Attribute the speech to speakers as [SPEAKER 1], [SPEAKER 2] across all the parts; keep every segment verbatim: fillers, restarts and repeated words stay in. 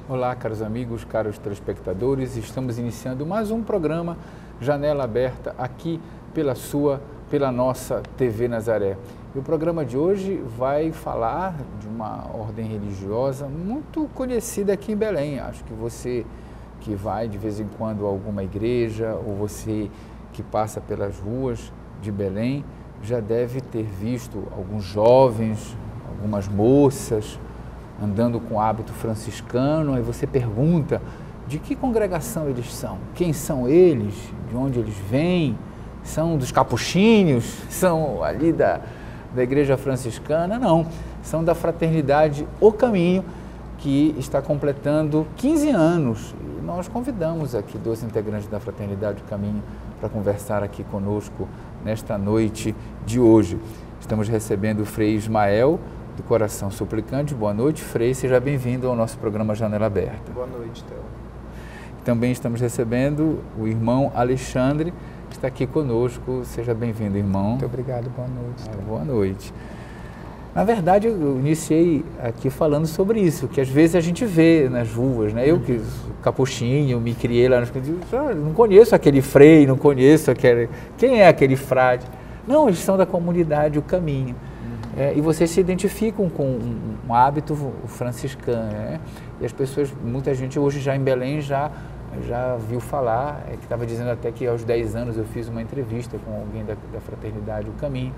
[SPEAKER 1] Olá, caros amigos, caros telespectadores, estamos iniciando mais um programa Janela Aberta aqui pela sua, pela nossa T V Nazaré. E o programa de hoje vai falar de uma ordem religiosa muito conhecida aqui em Belém. Acho que você que vai de vez em quando a alguma igreja ou você que passa pelas ruas de Belém já deve ter visto alguns jovens, algumas moças andando com hábito franciscano. Aí você pergunta de que congregação eles são, quem são eles, de onde eles vêm, são dos capuchinhos, são ali da, da igreja franciscana? Não, são da Fraternidade O Caminho, que está completando quinze anos. E nós convidamos aqui dois integrantes da Fraternidade O Caminho para conversar aqui conosco nesta noite de hoje. Estamos recebendo o Frei Ismael, do Coração Suplicante. Boa noite, Frei, seja bem-vindo ao nosso programa Janela Aberta.
[SPEAKER 2] Boa noite, Theo.
[SPEAKER 1] Também estamos recebendo o irmão Alexandre, que está aqui conosco. Seja bem-vindo, irmão.
[SPEAKER 2] Muito obrigado, boa noite.
[SPEAKER 1] Ah, boa noite. Na verdade, eu iniciei aqui falando sobre isso, que às vezes a gente vê nas ruas, né? Eu que sou capuchinho, me criei lá nos... Não conheço aquele frei, não conheço aquele... Quem é aquele frade? Não, eles são da comunidade O Caminho. É, e vocês se identificam com um, um hábito franciscano, né? E as pessoas, muita gente hoje já em Belém já, já viu falar, é, que estava dizendo até que aos dez anos eu fiz uma entrevista com alguém da, da Fraternidade O Caminho,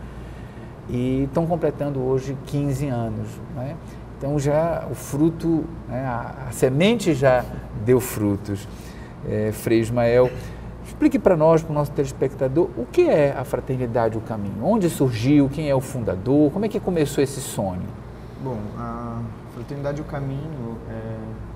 [SPEAKER 1] e estão completando hoje quinze anos, né? Então já o fruto, né, a, a semente já deu frutos. É, Frei Ismael, explique para nós, para o nosso telespectador, o que é a Fraternidade O Caminho? Onde surgiu? Quem é o fundador? Como é que começou esse sonho?
[SPEAKER 2] Bom, a Fraternidade O Caminho, é,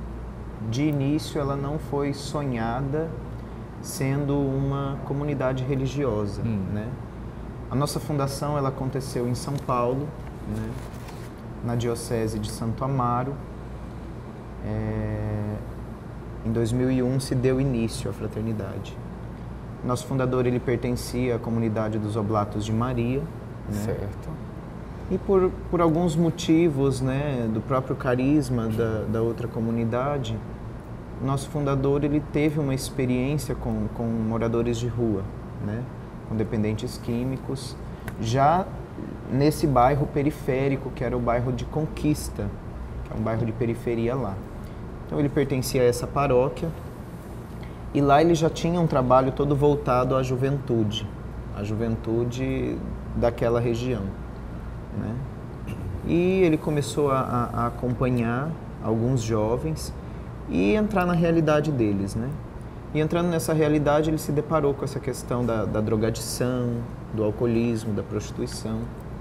[SPEAKER 2] de início, ela não foi sonhada sendo uma comunidade religiosa, hum. né? A nossa fundação, ela aconteceu em São Paulo, né, na Diocese de Santo Amaro. É, em dois mil e um se deu início à fraternidade. Nosso fundador, ele pertencia à comunidade dos Oblatos de Maria, né?
[SPEAKER 1] Certo.
[SPEAKER 2] E por, por alguns motivos, né, do próprio carisma da, da outra comunidade, nosso fundador, ele teve uma experiência com, com moradores de rua, né, com dependentes químicos, já nesse bairro periférico, que era o bairro de Conquista, que é um bairro de periferia lá. Então ele pertencia a essa paróquia, e lá ele já tinha um trabalho todo voltado à juventude, à juventude daquela região, né? E ele começou a, a acompanhar alguns jovens e entrar na realidade deles, né? E entrando nessa realidade, ele se deparou com essa questão da, da drogadição, do alcoolismo, da prostituição.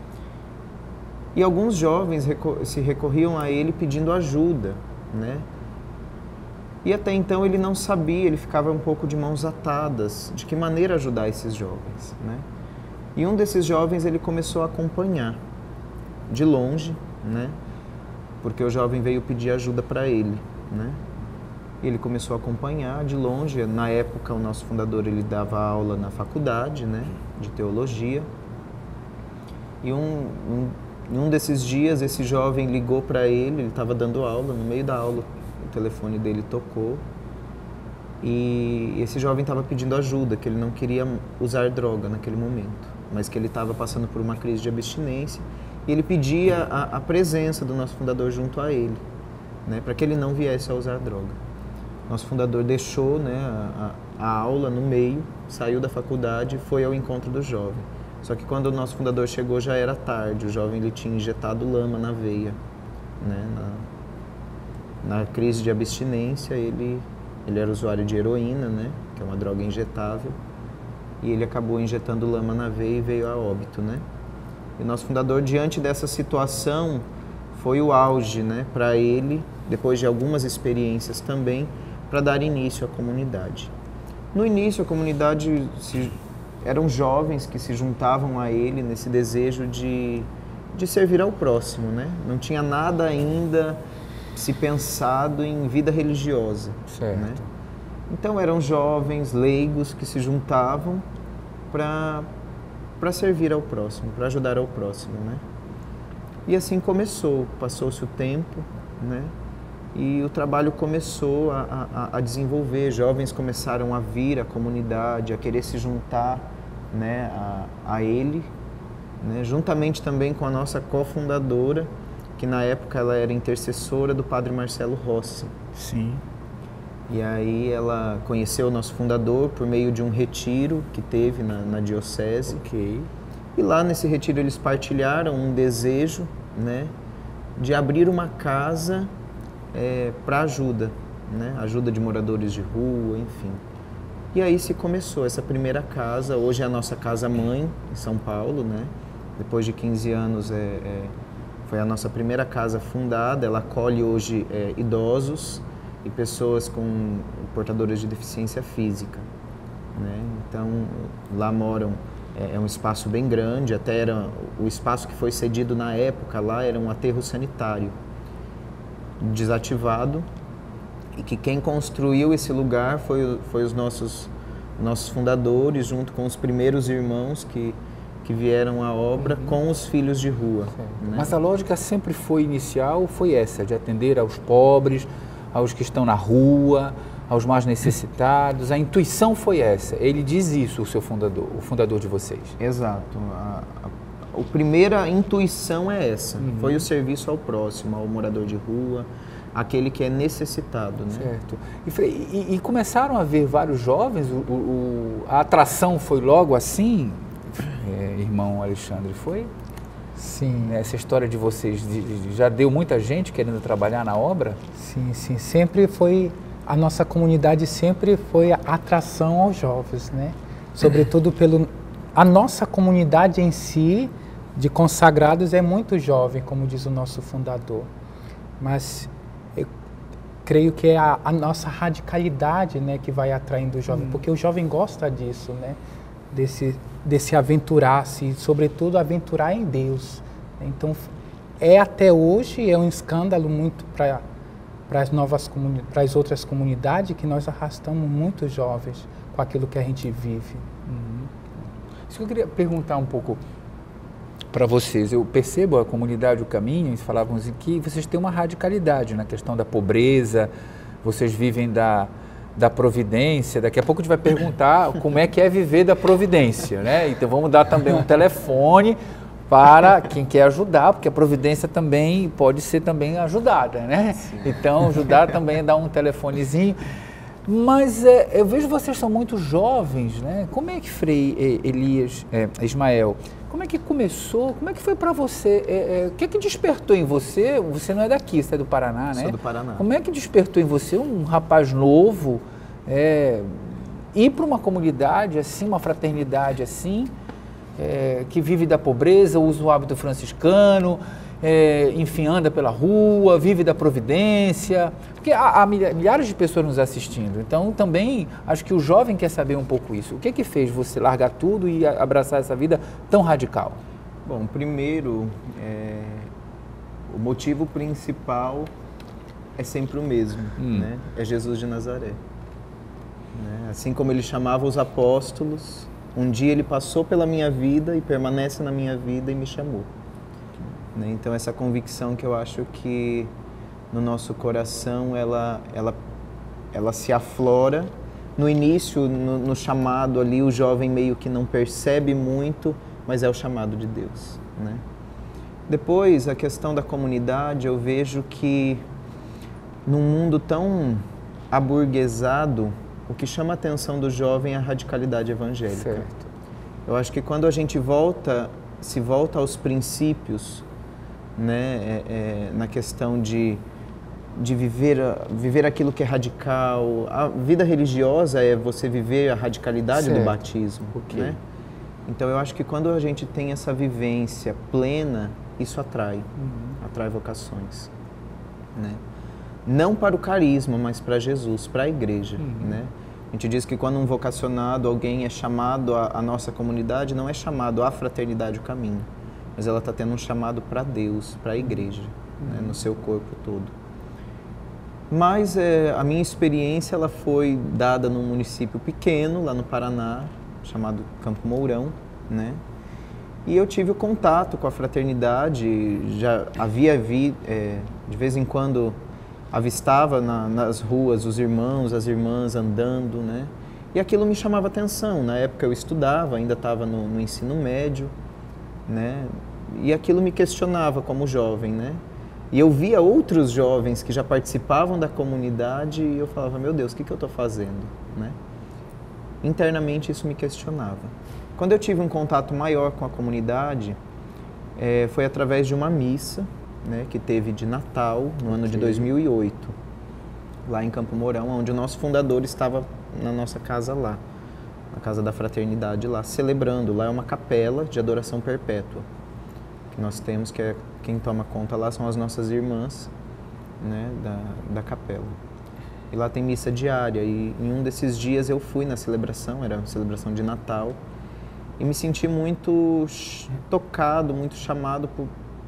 [SPEAKER 2] E alguns jovens recor- se recorriam a ele pedindo ajuda, né? E até então ele não sabia, ele ficava um pouco de mãos atadas, de que maneira ajudar esses jovens, né? E um desses jovens ele começou a acompanhar, de longe, né? Porque o jovem veio pedir ajuda para ele, né? Ele começou a acompanhar de longe. Na época, o nosso fundador, ele dava aula na faculdade, né, de teologia. E um, um, em um desses dias, esse jovem ligou para ele, ele estava dando aula, no meio da aula, o telefone dele tocou. E esse jovem estava pedindo ajuda, que ele não queria usar droga naquele momento, mas que ele estava passando por uma crise de abstinência. E ele pedia a, a presença do nosso fundador junto a ele, né, para que ele não viesse a usar droga. Nosso fundador deixou, né, a, a aula no meio, saiu da faculdade e foi ao encontro do jovem. Só que quando o nosso fundador chegou já era tarde, o jovem ele tinha injetado lama na veia, né, na, na crise de abstinência. Ele, ele era usuário de heroína, né, que é uma droga injetável, e ele acabou injetando lama na veia e veio a óbito, né. E o nosso fundador, diante dessa situação, foi o auge, né, para ele, depois de algumas experiências também, para dar início à comunidade. No início, a comunidade se, eram jovens que se juntavam a ele nesse desejo de, de servir ao próximo, né? Não tinha nada ainda se pensado em vida religiosa.
[SPEAKER 1] Certo.
[SPEAKER 2] Né? Então eram jovens leigos que se juntavam para para servir ao próximo, para ajudar ao próximo, né? E assim começou, passou-se o tempo, né? E o trabalho começou a, a, a desenvolver, jovens começaram a vir à comunidade, a querer se juntar, né, a, a ele, né, juntamente também com a nossa cofundadora, que na época ela era intercessora do padre Marcelo Rossi.
[SPEAKER 1] Sim.
[SPEAKER 2] E aí ela conheceu o nosso fundador por meio de um retiro que teve na, na diocese.
[SPEAKER 1] Ok.
[SPEAKER 2] E lá nesse retiro eles partilharam um desejo, né, de abrir uma casa é, para ajuda, né, ajuda de moradores de rua, enfim. E aí se começou essa primeira casa, hoje é a nossa casa-mãe em São Paulo, né? Depois de quinze anos é, é, foi a nossa primeira casa fundada, ela acolhe hoje é, idosos e pessoas com portadores de deficiência física, né? Então lá moram, é, é um espaço bem grande, até era o espaço que foi cedido na época, lá era um aterro sanitário desativado, e que quem construiu esse lugar foi, foi os nossos, nossos fundadores, junto com os primeiros irmãos que, que vieram à obra, uhum, com os filhos de rua. Né?
[SPEAKER 1] Mas a lógica sempre foi inicial, foi essa, de atender aos pobres, aos que estão na rua, aos mais necessitados. A intuição foi essa. Ele diz isso, o seu fundador, o fundador de vocês.
[SPEAKER 2] Exato. A, a, a primeira intuição é essa. Uhum. Foi o serviço ao próximo, ao morador de rua, aquele que é necessitado, né?
[SPEAKER 1] Certo. E, e, e começaram a ver vários jovens, o, o, a atração foi logo assim, é, irmão Alexandre, foi?
[SPEAKER 3] Sim.
[SPEAKER 1] Essa história de vocês, de, de, já deu muita gente querendo trabalhar na obra?
[SPEAKER 3] Sim, sim. Sempre foi, a nossa comunidade sempre foi a atração aos jovens, né? Sobretudo pelo, a nossa comunidade em si, de consagrados, é muito jovem, como diz o nosso fundador. Mas eu creio que é a, a nossa radicalidade, né, que vai atraindo o jovem, hum. porque o jovem gosta disso, né, desse, desse aventurar-se, sobretudo aventurar em Deus. Então, é até hoje, é um escândalo muito para para as novas comunidades, para as outras comunidades, que nós arrastamos muitos jovens com aquilo que a gente vive.
[SPEAKER 1] Uhum. Isso que eu queria perguntar um pouco para vocês. Eu percebo a comunidade, o caminho, eles falavam assim, que vocês têm uma radicalidade na questão da pobreza, vocês vivem da, da providência. Daqui a pouco a gente vai perguntar como é que é viver da providência, né? Então vamos dar também um telefone para quem quer ajudar, porque a providência também pode ser também ajudada, né? Sim. Então ajudar também é dar um telefonezinho. Mas é, eu vejo vocês são muito jovens, né? Como é que Frei Elias, é, Ismael, como é que começou? Como é que foi para você? É, é, o que é que despertou em você? Você não é daqui, você é do Paraná, né?
[SPEAKER 2] Sou do Paraná.
[SPEAKER 1] Como é que despertou em você, um rapaz novo, é, ir para uma comunidade assim, uma fraternidade assim, é, que vive da pobreza, usa o hábito franciscano, é, enfim, anda pela rua, vive da providência, porque há, há milhares de pessoas nos assistindo, então também acho que o jovem quer saber um pouco isso. O que é que fez você largar tudo e abraçar essa vida tão radical?
[SPEAKER 2] Bom, primeiro, é, o motivo principal é sempre o mesmo, hum. né? É Jesus de Nazaré. Né? Assim como ele chamava os apóstolos, um dia ele passou pela minha vida e permanece na minha vida e me chamou. Então essa convicção que eu acho que no nosso coração ela, ela, ela se aflora. No início, no, no chamado ali, o jovem meio que não percebe muito, mas é o chamado de Deus, né? Depois, a questão da comunidade, eu vejo que num mundo tão aburguesado, o que chama a atenção do jovem é a radicalidade evangélica.
[SPEAKER 1] Certo.
[SPEAKER 2] Eu acho que quando a gente volta, se volta aos princípios, né, é, é, na questão de, de viver, viver aquilo que é radical. A vida religiosa é você viver a radicalidade certo. Do batismo.
[SPEAKER 1] Okay.
[SPEAKER 2] Né? Então eu acho que quando a gente tem essa vivência plena, isso atrai, uhum. atrai vocações. Né? Não para o carisma, mas para Jesus, para a igreja. Uhum. Né? A gente diz que quando um vocacionado, alguém é chamado à, à nossa comunidade, não é chamado à fraternidade o caminho, mas ela está tendo um chamado para Deus, para a igreja, uhum. né, no seu corpo todo. Mas é, a minha experiência ela foi dada num município pequeno, lá no Paraná, chamado Campo Mourão, né? E eu tive o contato com a fraternidade, já havia vi, é, de vez em quando avistava na, nas ruas os irmãos, as irmãs andando, né? E aquilo me chamava atenção. Na época eu estudava, ainda estava no, no ensino médio, né? E aquilo me questionava como jovem, né? E eu via outros jovens que já participavam da comunidade e eu falava, meu Deus, o que, que eu estou fazendo, né? Internamente isso me questionava. Quando eu tive um contato maior com a comunidade, é, foi através de uma missa, né, que teve de Natal, no ano de dois mil e oito, lá em Campo Mourão, onde o nosso fundador estava na nossa casa lá, na Casa da Fraternidade lá, celebrando. Lá é uma capela de adoração perpétua, que nós temos, que é quem toma conta lá são as nossas irmãs, né, da, da capela. E lá tem missa diária, e em um desses dias eu fui na celebração, era uma celebração de Natal, e me senti muito tocado, muito chamado por,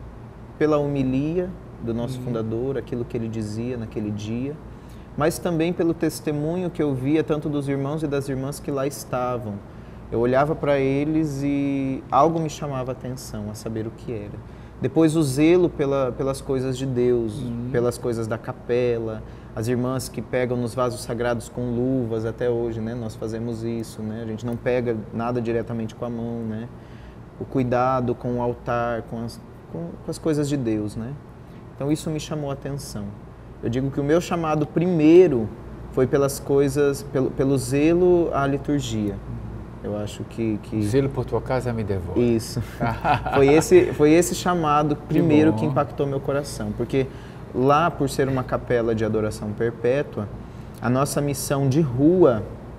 [SPEAKER 2] pela homilia do nosso uhum. fundador, aquilo que ele dizia naquele dia, mas também pelo testemunho que eu via tanto dos irmãos e das irmãs que lá estavam. Eu olhava para eles e algo me chamava a atenção, a saber o que era. Depois o zelo pela, pelas coisas de Deus, uhum. pelas coisas da capela, as irmãs que pegam nos vasos sagrados com luvas até hoje, né? Nós fazemos isso, né? A gente não pega nada diretamente com a mão, né? O cuidado com o altar, com as, com, com as coisas de Deus, né? Então isso me chamou a atenção. Eu digo que o meu chamado primeiro foi pelas coisas, pelo, pelo zelo à liturgia. Eu acho que... que...
[SPEAKER 1] Zelo por tua casa me devolve.
[SPEAKER 2] Isso. foi, esse, foi esse chamado primeiro que, que impactou meu coração, porque lá, por ser uma capela de adoração perpétua, a nossa missão de rua,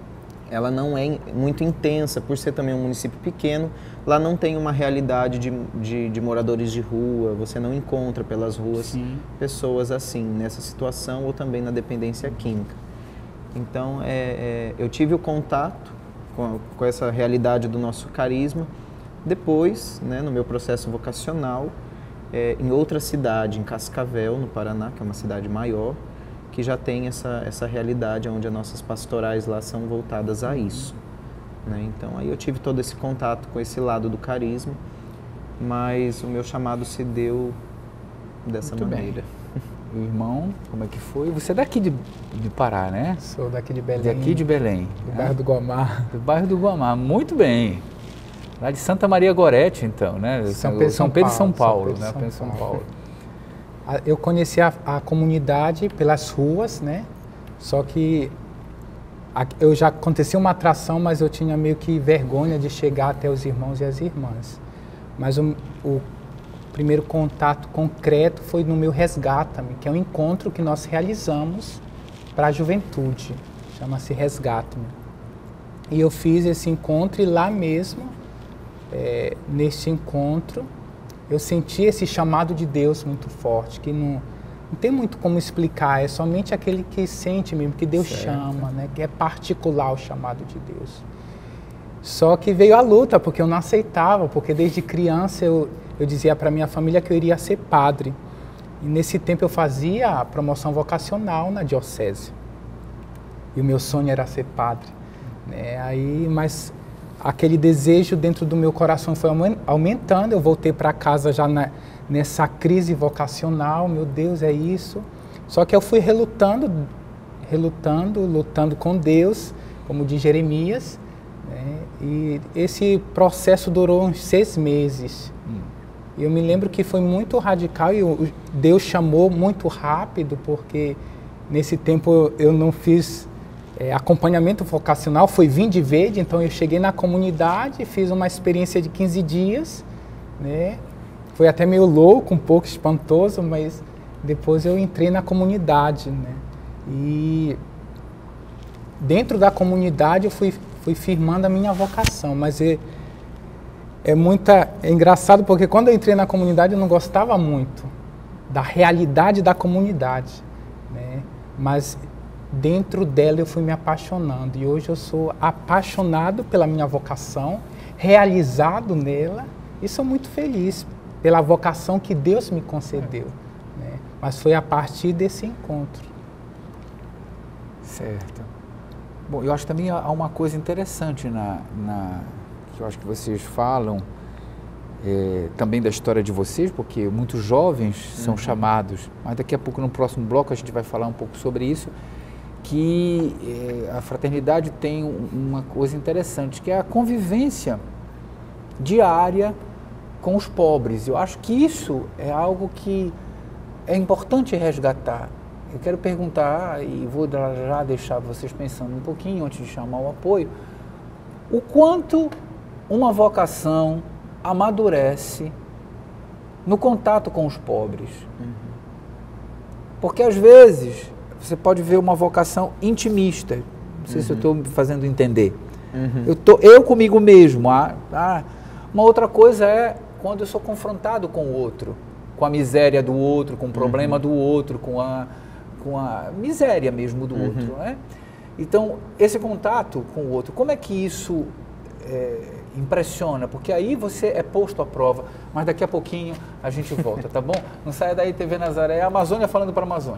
[SPEAKER 2] ela não é muito intensa, por ser também um município pequeno. Lá não tem uma realidade de, de, de moradores de rua, você não encontra pelas ruas Sim. pessoas assim, nessa situação, ou também na dependência química. Então, é, é, eu tive o contato com, com essa realidade do nosso carisma, depois, né, no meu processo vocacional, é, em outra cidade, em Cascavel, no Paraná, que é uma cidade maior, que já tem essa, essa realidade onde as nossas pastorais lá são voltadas a isso. Né? Então, aí eu tive todo esse contato com esse lado do carisma, mas o meu chamado se deu dessa
[SPEAKER 1] Muito
[SPEAKER 2] maneira.
[SPEAKER 1] Bem. O irmão, como é que foi? Você é daqui de, de Pará, né?
[SPEAKER 3] Sou daqui de Belém.
[SPEAKER 1] Daqui de Belém.
[SPEAKER 3] Do
[SPEAKER 1] né?
[SPEAKER 3] bairro do Guamá.
[SPEAKER 1] Do bairro do Guamá, muito bem. Lá de Santa Maria Gorete, então, né?
[SPEAKER 3] São Pedro,
[SPEAKER 1] São Pedro e São Paulo.
[SPEAKER 3] São Pedro,
[SPEAKER 1] né?
[SPEAKER 3] São
[SPEAKER 1] São
[SPEAKER 3] Paulo. Eu conheci a, a comunidade pelas ruas, né? Só que a, eu já acontecia uma atração, mas eu tinha meio que vergonha de chegar até os irmãos e as irmãs. Mas o, o primeiro contato concreto foi no meu Resgata-me, que é um encontro que nós realizamos para a juventude, chama-se Resgata-me. E eu fiz esse encontro e lá mesmo, é, neste encontro, eu senti esse chamado de Deus muito forte, que não, não tem muito como explicar, é somente aquele que sente mesmo, que Deus certo. chama, né? Que é particular o chamado de Deus. Só que veio a luta, porque eu não aceitava, porque desde criança eu, eu dizia para minha família que eu iria ser padre. E nesse tempo eu fazia a promoção vocacional na diocese. E o meu sonho era ser padre. Né? Aí, mas aquele desejo dentro do meu coração foi aumentando, eu voltei para casa já na, nessa crise vocacional, meu Deus, é isso. Só que eu fui relutando, relutando, lutando com Deus, como diz Jeremias, né? E esse processo durou uns seis meses. Hum. Eu me lembro que foi muito radical e Deus chamou muito rápido, porque nesse tempo eu não fiz é, acompanhamento vocacional, foi Vinde Verde, então eu cheguei na comunidade, fiz uma experiência de quinze dias, né? Foi até meio louco, um pouco espantoso, mas depois eu entrei na comunidade, né? E dentro da comunidade eu fui, fui firmando a minha vocação, mas é, é, muita, é engraçado porque quando eu entrei na comunidade eu não gostava muito da realidade da comunidade, né? Mas dentro dela eu fui me apaixonando e hoje eu sou apaixonado pela minha vocação, realizado nela e sou muito feliz pela vocação que Deus me concedeu, né? Mas foi a partir desse encontro.
[SPEAKER 1] Certo. Bom, eu acho que também há uma coisa interessante na, na, que eu acho que vocês falam, é, também da história de vocês, porque muitos jovens são uhum. chamados, mas daqui a pouco no próximo bloco a gente vai falar um pouco sobre isso, que é, a fraternidade tem uma coisa interessante, que é a convivência diária com os pobres. Eu acho que isso é algo que é importante resgatar. Eu quero perguntar, e vou já deixar vocês pensando um pouquinho antes de chamar o apoio, o quanto uma vocação amadurece no contato com os pobres. Uhum. Porque às vezes você pode ver uma vocação intimista, não sei uhum. se eu estou me fazendo entender. Uhum. Eu, tô, eu comigo mesmo. Ah, ah, uma outra coisa é quando eu sou confrontado com o outro, com a miséria do outro, com o problema uhum. do outro, com a, com a miséria mesmo do uhum. outro. Né? Então, esse contato com o outro, como é que isso é, impressiona? Porque aí você é posto à prova, mas daqui a pouquinho a gente volta, tá bom? Não saia daí, T V Nazaré, a Amazônia falando para a Amazônia.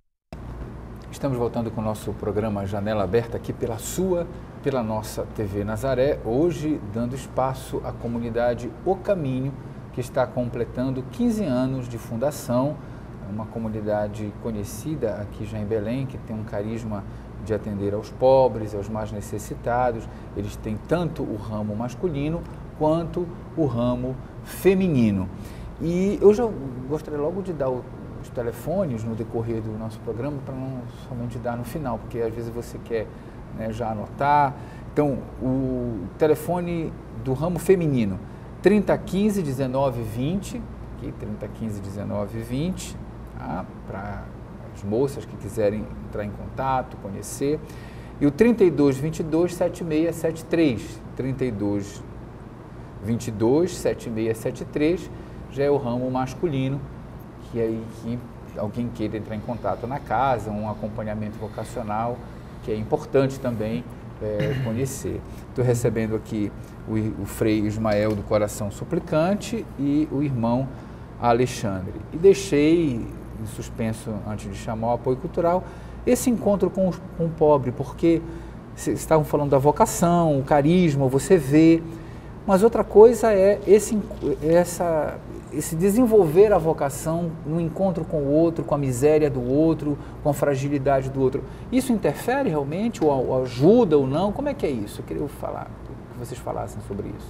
[SPEAKER 1] Estamos voltando com o nosso programa Janela Aberta aqui pela sua, pela nossa T V Nazaré, hoje dando espaço à comunidade O Caminho, que está completando quinze anos de fundação, uma comunidade conhecida aqui já em Belém, que tem um carisma de atender aos pobres, aos mais necessitados. Eles têm tanto o ramo masculino quanto o ramo feminino. E eu já gostaria logo de dar o os telefones no decorrer do nosso programa, para não somente dar no final, porque às vezes você quer, né, já anotar. Então, o telefone do ramo feminino, trinta, quinze, dezenove, vinte, aqui, trinta, quinze, dezenove, vinte, tá? Para as moças que quiserem entrar em contato, conhecer. E o trinta e dois, vinte e dois, setenta e seis setenta e três, trinta e dois, vinte e dois, setenta e seis setenta e três, já é o ramo masculino, que aí que alguém queira entrar em contato na casa, um acompanhamento vocacional, que é importante também é, conhecer. Estou recebendo aqui o, o Frei Ismael do Coração Suplicante e o irmão Alexandre. E deixei em suspenso, antes de chamar o apoio cultural, esse encontro com, com o pobre, porque vocês estavam falando da vocação, o carisma, você vê, mas outra coisa é esse, essa... esse desenvolver a vocação no encontro com o outro, com a miséria do outro, com a fragilidade do outro. Isso interfere realmente, ou, ou ajuda ou não? Como é que é isso? Eu queria falar, que vocês falassem sobre isso.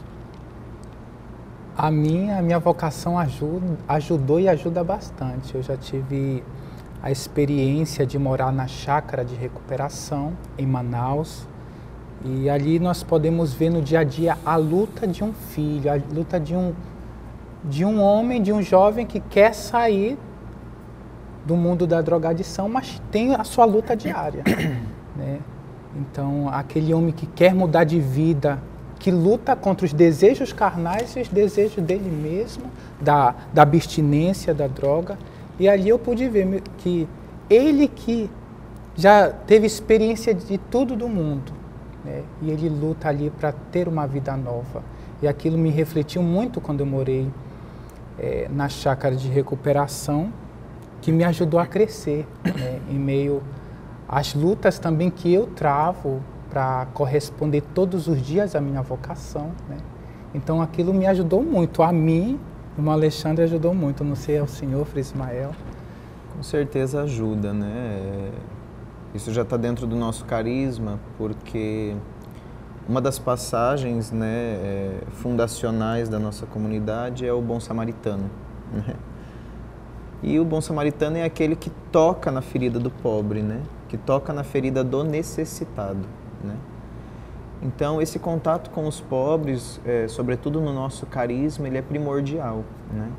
[SPEAKER 3] A minha, a minha vocação ajuda, ajudou e ajuda bastante. Eu já tive a experiência de morar na chácara de recuperação em Manaus, e ali nós podemos ver no dia a dia a luta de um filho, a luta de um de um homem, de um jovem que quer sair do mundo da drogadição, mas tem a sua luta diária, né? Então, aquele homem que quer mudar de vida, que luta contra os desejos carnais e os desejos dele mesmo, da, da abstinência da droga. E ali eu pude ver que ele que já teve experiência de tudo do mundo, né? E ele luta ali para ter uma vida nova. E aquilo me refletiu muito quando eu morei É, na chácara de recuperação, que me ajudou a crescer, né, em meio às lutas também que eu travo para corresponder todos os dias à minha vocação, né? Então aquilo me ajudou muito, a mim, o irmão Alexandre ajudou muito, não sei ao senhor, Frei Ismael.
[SPEAKER 2] Com certeza ajuda, né? Isso já está dentro do nosso carisma, porque uma das passagens, né, é, fundacionais da nossa comunidade é o Bom Samaritano, né? E o Bom Samaritano é aquele que toca na ferida do pobre, né? Que toca na ferida do necessitado, né? Então, esse contato com os pobres, é, sobretudo no nosso carisma, ele é primordial, né?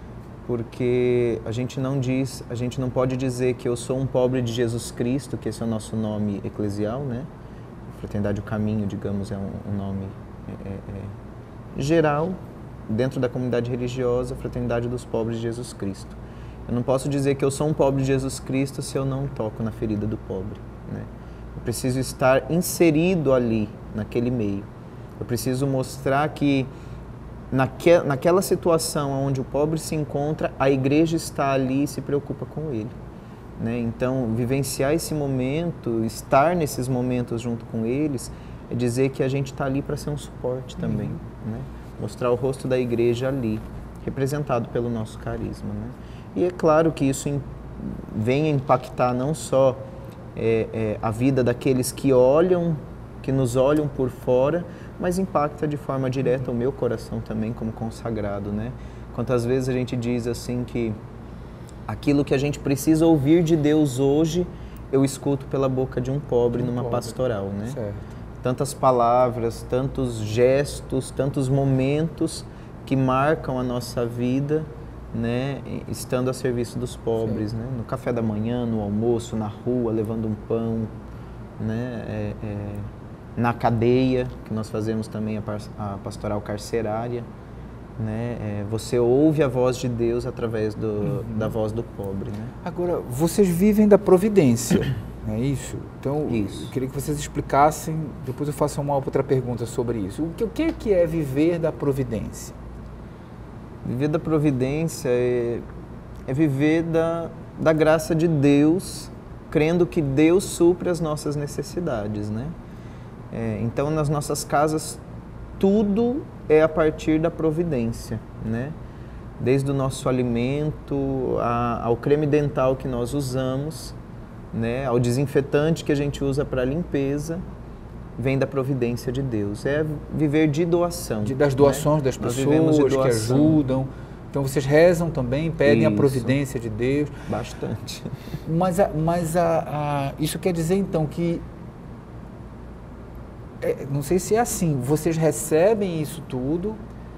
[SPEAKER 2] Porque a gente não diz, a gente não pode dizer que eu sou um pobre de Jesus Cristo, que esse é o nosso nome eclesial, né? Fraternidade O Caminho, digamos, é um, um nome é, é, geral, dentro da comunidade religiosa, Fraternidade dos Pobres de Jesus Cristo. Eu não posso dizer que eu sou um pobre de Jesus Cristo se eu não toco na ferida do pobre, né? Eu preciso estar inserido ali, naquele meio. Eu preciso mostrar que naque, naquela situação onde o pobre se encontra, a igreja está ali e se preocupa com ele, né? Então, vivenciar esse momento, estar nesses momentos junto com eles, é dizer que a gente está ali para ser um suporte também, uhum. né? mostrar o rosto da igreja ali, representado pelo nosso carisma, né? E é claro que isso in, vem impactar não só é, é, a vida daqueles que olham, que nos olham por fora, mas impacta de forma direta o meu coração também como consagrado, né? Quantas vezes a gente diz assim que aquilo que a gente precisa ouvir de Deus hoje, eu escuto pela boca de um pobre um numa pobre. pastoral, né?
[SPEAKER 1] Certo.
[SPEAKER 2] Tantas palavras, tantos gestos, tantos momentos que marcam a nossa vida, né, estando a serviço dos pobres, né, no café da manhã, no almoço, na rua, levando um pão, né, é, é, na cadeia, que nós fazemos também a, par, a pastoral carcerária, né, é, você ouve a voz de Deus através do, uhum. da voz do pobre, né?
[SPEAKER 1] Agora, vocês vivem da providência, não é isso? Então,
[SPEAKER 2] isso.
[SPEAKER 1] eu queria que vocês explicassem, depois eu faço uma outra pergunta sobre isso. O que, o que é viver da providência?
[SPEAKER 2] Viver da providência é, é viver da, da graça de Deus, crendo que Deus supre as nossas necessidades, né? É, então, nas nossas casas, tudo é a partir da providência, né? Desde o nosso alimento, a, ao creme dental que nós usamos, né? Ao desinfetante que a gente usa para limpeza, vem da providência de Deus. É viver de doação.
[SPEAKER 1] De, das doações, né? Das pessoas que ajudam. Então vocês rezam também, pedem isso. A providência de Deus.
[SPEAKER 2] Bastante.
[SPEAKER 1] Mas, a, mas a, a, isso quer dizer então que, é, não sei se é assim, vocês recebem isso tudo,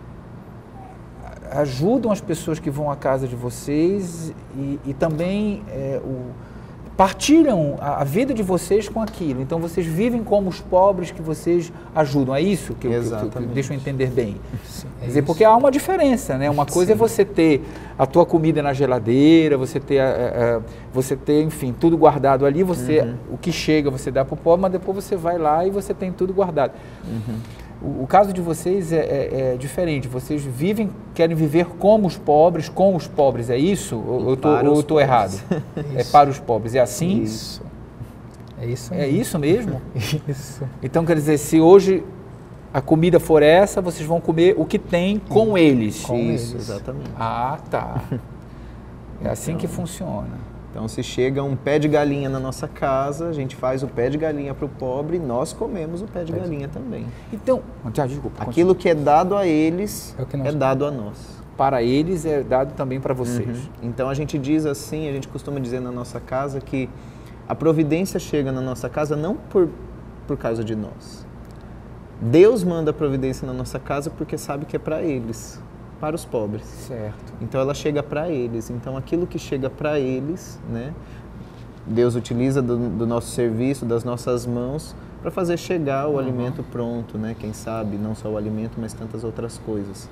[SPEAKER 1] ajudam as pessoas que vão à casa de vocês e, e também é, o, partilham a, a vida de vocês com aquilo. Então vocês vivem como os pobres que vocês ajudam. É isso que eu, que, que, que, deixa eu entender bem. Sim, é Quer dizer, porque há uma diferença, né? Uma coisa Sim. é você ter a tua comida na geladeira, você ter, a, a, a, você ter, enfim, tudo guardado ali. Você, uhum. o que chega você dá para o pobre, mas depois você vai lá e você tem tudo guardado. Uhum. O, o caso de vocês é, é, é diferente. Vocês vivem, querem viver como os pobres, com os pobres. É isso? Ou eu estou errado? É para os pobres. É assim?
[SPEAKER 3] Isso. É isso
[SPEAKER 1] mesmo. É isso mesmo?
[SPEAKER 3] Isso.
[SPEAKER 1] Então, quer dizer, se hoje a comida for essa, vocês vão comer o que tem com eles.
[SPEAKER 2] Com isso, eles. Exatamente.
[SPEAKER 1] Ah, tá. É assim então, que funciona.
[SPEAKER 2] Então, se chega um pé de galinha na nossa casa, a gente faz o pé de galinha para o pobre e nós comemos o pé de pé galinha de... também.
[SPEAKER 1] Então, já, desculpa,
[SPEAKER 2] aquilo continue. Que é dado a eles é, que nós... é dado a nós.
[SPEAKER 1] Para eles é dado também para vocês.
[SPEAKER 2] Uhum. Então, a gente diz assim, a gente costuma dizer na nossa casa que a providência chega na nossa casa não por, por causa de nós. Deus manda a providência na nossa casa porque sabe que é para eles. Para os pobres.
[SPEAKER 1] Certo.
[SPEAKER 2] Então ela chega para eles. Então aquilo que chega para eles, né, Deus utiliza do, do nosso serviço, das nossas mãos, para fazer chegar o uhum. alimento pronto, né? Quem sabe, não só o alimento, mas tantas outras coisas.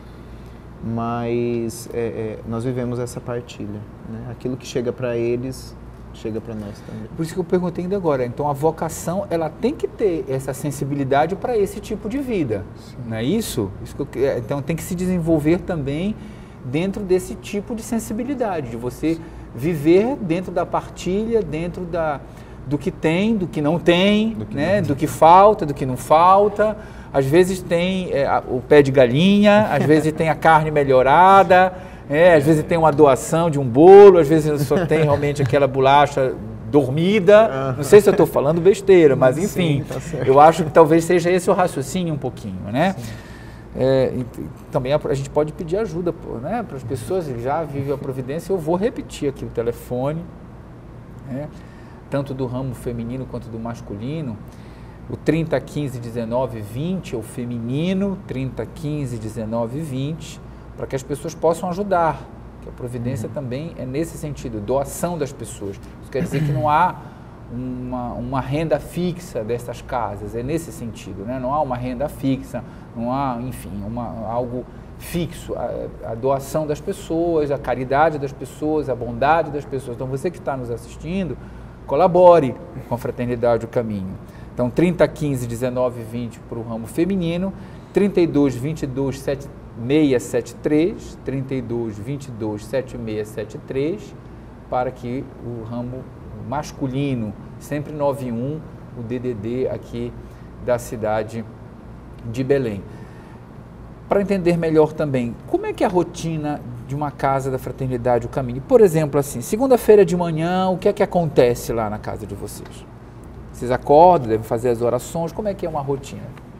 [SPEAKER 2] Mas é, é, nós vivemos essa partilha, né? Aquilo que chega para eles, chega para nós também.
[SPEAKER 1] Por isso que eu perguntei ainda agora. Então a vocação, ela tem que ter essa sensibilidade para esse tipo de vida, Sim. não é isso? isso que eu, então tem que se desenvolver também dentro desse tipo de sensibilidade, de você Sim. viver dentro da partilha, dentro da, do que tem, do que não tem, do que, né? não. do que falta, do que não falta. Às vezes tem é, o pé de galinha, às vezes tem a carne melhorada, É, às vezes tem uma doação de um bolo, às vezes só tem realmente aquela bolacha dormida. Uhum. Não sei se eu estou falando besteira, mas enfim, Sim, tá eu acho que talvez seja esse o raciocínio um pouquinho, né? É, e, também a, a gente pode pedir ajuda, pô, né, para as pessoas que já vivem a providência. Eu vou repetir aqui o telefone, né, tanto do ramo feminino quanto do masculino. O trinta, quinze, dezenove, vinte é o feminino, trinta, quinze, dezenove, vinte, para que as pessoas possam ajudar, que a providência uhum. também é nesse sentido, doação das pessoas. Isso quer dizer que não há uma, uma renda fixa dessas casas, é nesse sentido, né? Não há uma renda fixa, não há, enfim, uma, algo fixo, a, a doação das pessoas, a caridade das pessoas, a bondade das pessoas. Então você que está nos assistindo, colabore com a Fraternidade do Caminho. Então trinta, quinze, dezenove, vinte para o ramo feminino, trinta e dois, vinte e dois, setenta e seis, setenta e três, trinta e dois, vinte e dois, setenta e seis, setenta e três, para que o ramo masculino, sempre nove um, o D D D aqui da cidade de Belém. para entender melhor também, como é que é a rotina de uma casa da Fraternidade O Caminho? Por exemplo, assim, segunda-feira de manhã, o que é que acontece lá na casa de vocês? Vocês acordam, devem fazer as orações, como é que é uma rotina?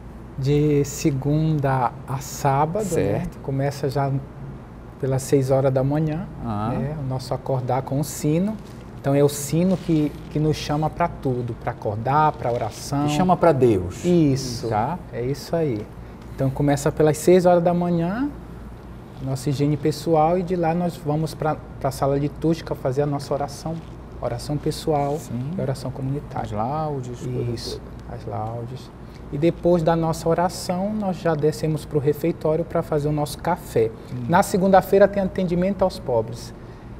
[SPEAKER 3] De segunda a sábado,
[SPEAKER 1] certo.
[SPEAKER 3] Né? Começa já pelas seis horas da manhã,
[SPEAKER 1] ah.
[SPEAKER 3] né? O nosso acordar com o sino. Então é o sino que, que nos chama para tudo, para acordar, para oração.
[SPEAKER 1] Que chama para Deus.
[SPEAKER 3] Isso,
[SPEAKER 1] tá?
[SPEAKER 3] É isso aí. Então começa pelas seis horas da manhã, nossa higiene pessoal, e de lá nós vamos para a sala litúrgica fazer a nossa oração. Oração pessoal Sim. e oração comunitária.
[SPEAKER 1] As laudes.
[SPEAKER 3] Isso, as laudes. E depois da nossa oração, nós já descemos para o refeitório para fazer o nosso café. Hum. Na segunda-feira tem atendimento aos pobres.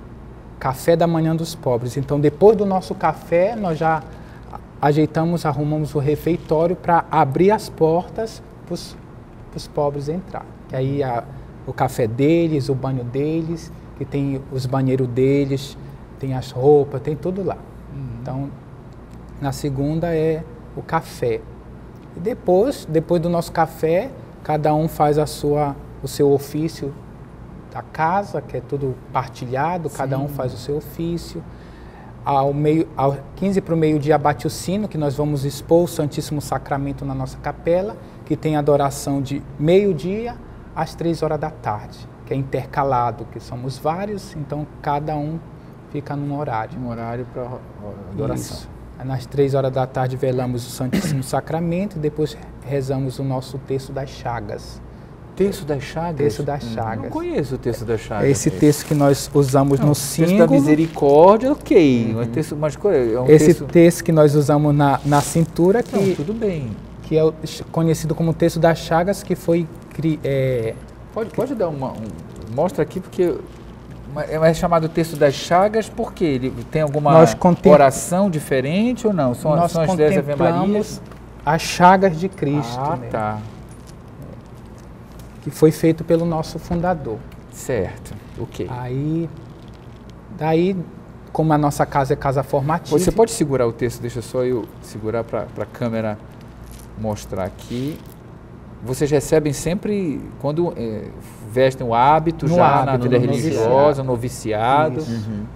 [SPEAKER 3] Café da manhã dos pobres. Então, depois do nosso café, nós já ajeitamos, arrumamos o refeitório para abrir as portas para os pobres entrar. Que aí a, o café deles, o banho deles, que tem os banheiros deles, tem as roupas, tem tudo lá. Uhum. Então, na segunda é o café. E depois, depois do nosso café, cada um faz a sua, o seu ofício da casa, que é tudo partilhado, Sim. cada um faz o seu ofício. Ao meio, ao quinze para o meio-dia bate o sino, que nós vamos expor o Santíssimo Sacramento na nossa capela, que tem adoração de meio-dia às três horas da tarde, que é intercalado, que somos vários, então cada um fica num horário.
[SPEAKER 1] Um horário para adoração.
[SPEAKER 3] Isso. Nas três horas da tarde velamos o Santíssimo Sacramento e depois rezamos o nosso Terço das Chagas.
[SPEAKER 1] Terço das Chagas?
[SPEAKER 3] Terço das Chagas.
[SPEAKER 1] Não conheço o Terço das Chagas.
[SPEAKER 3] É esse texto que nós usamos
[SPEAKER 1] Não,
[SPEAKER 3] no
[SPEAKER 1] Terço
[SPEAKER 3] símbolo.
[SPEAKER 1] da Misericórdia, ok.
[SPEAKER 3] Uhum.
[SPEAKER 1] É terço, mas é um
[SPEAKER 3] esse
[SPEAKER 1] terço...
[SPEAKER 3] texto que nós usamos na, na cintura, que,
[SPEAKER 1] Não, tudo bem.
[SPEAKER 3] que é conhecido como Terço das Chagas, que foi... É,
[SPEAKER 1] pode, pode dar uma... Um, mostra aqui, porque... É chamado Terço das Chagas porque ele tem alguma contem... oração diferente ou não? São,
[SPEAKER 3] nós
[SPEAKER 1] são as dez Ave Marias?
[SPEAKER 3] As chagas de Cristo.
[SPEAKER 1] Ah,
[SPEAKER 3] né?
[SPEAKER 1] tá.
[SPEAKER 3] Que foi feito pelo nosso fundador.
[SPEAKER 1] Certo, ok.
[SPEAKER 3] Aí, daí, como a nossa casa é casa formativa...
[SPEAKER 1] Você pode segurar o texto, deixa só eu segurar para a câmera mostrar aqui. Vocês recebem sempre, quando é, vestem o hábito,
[SPEAKER 3] no
[SPEAKER 1] já
[SPEAKER 3] hábito,
[SPEAKER 1] na vida
[SPEAKER 3] no
[SPEAKER 1] religiosa, noviciado.
[SPEAKER 3] Uhum.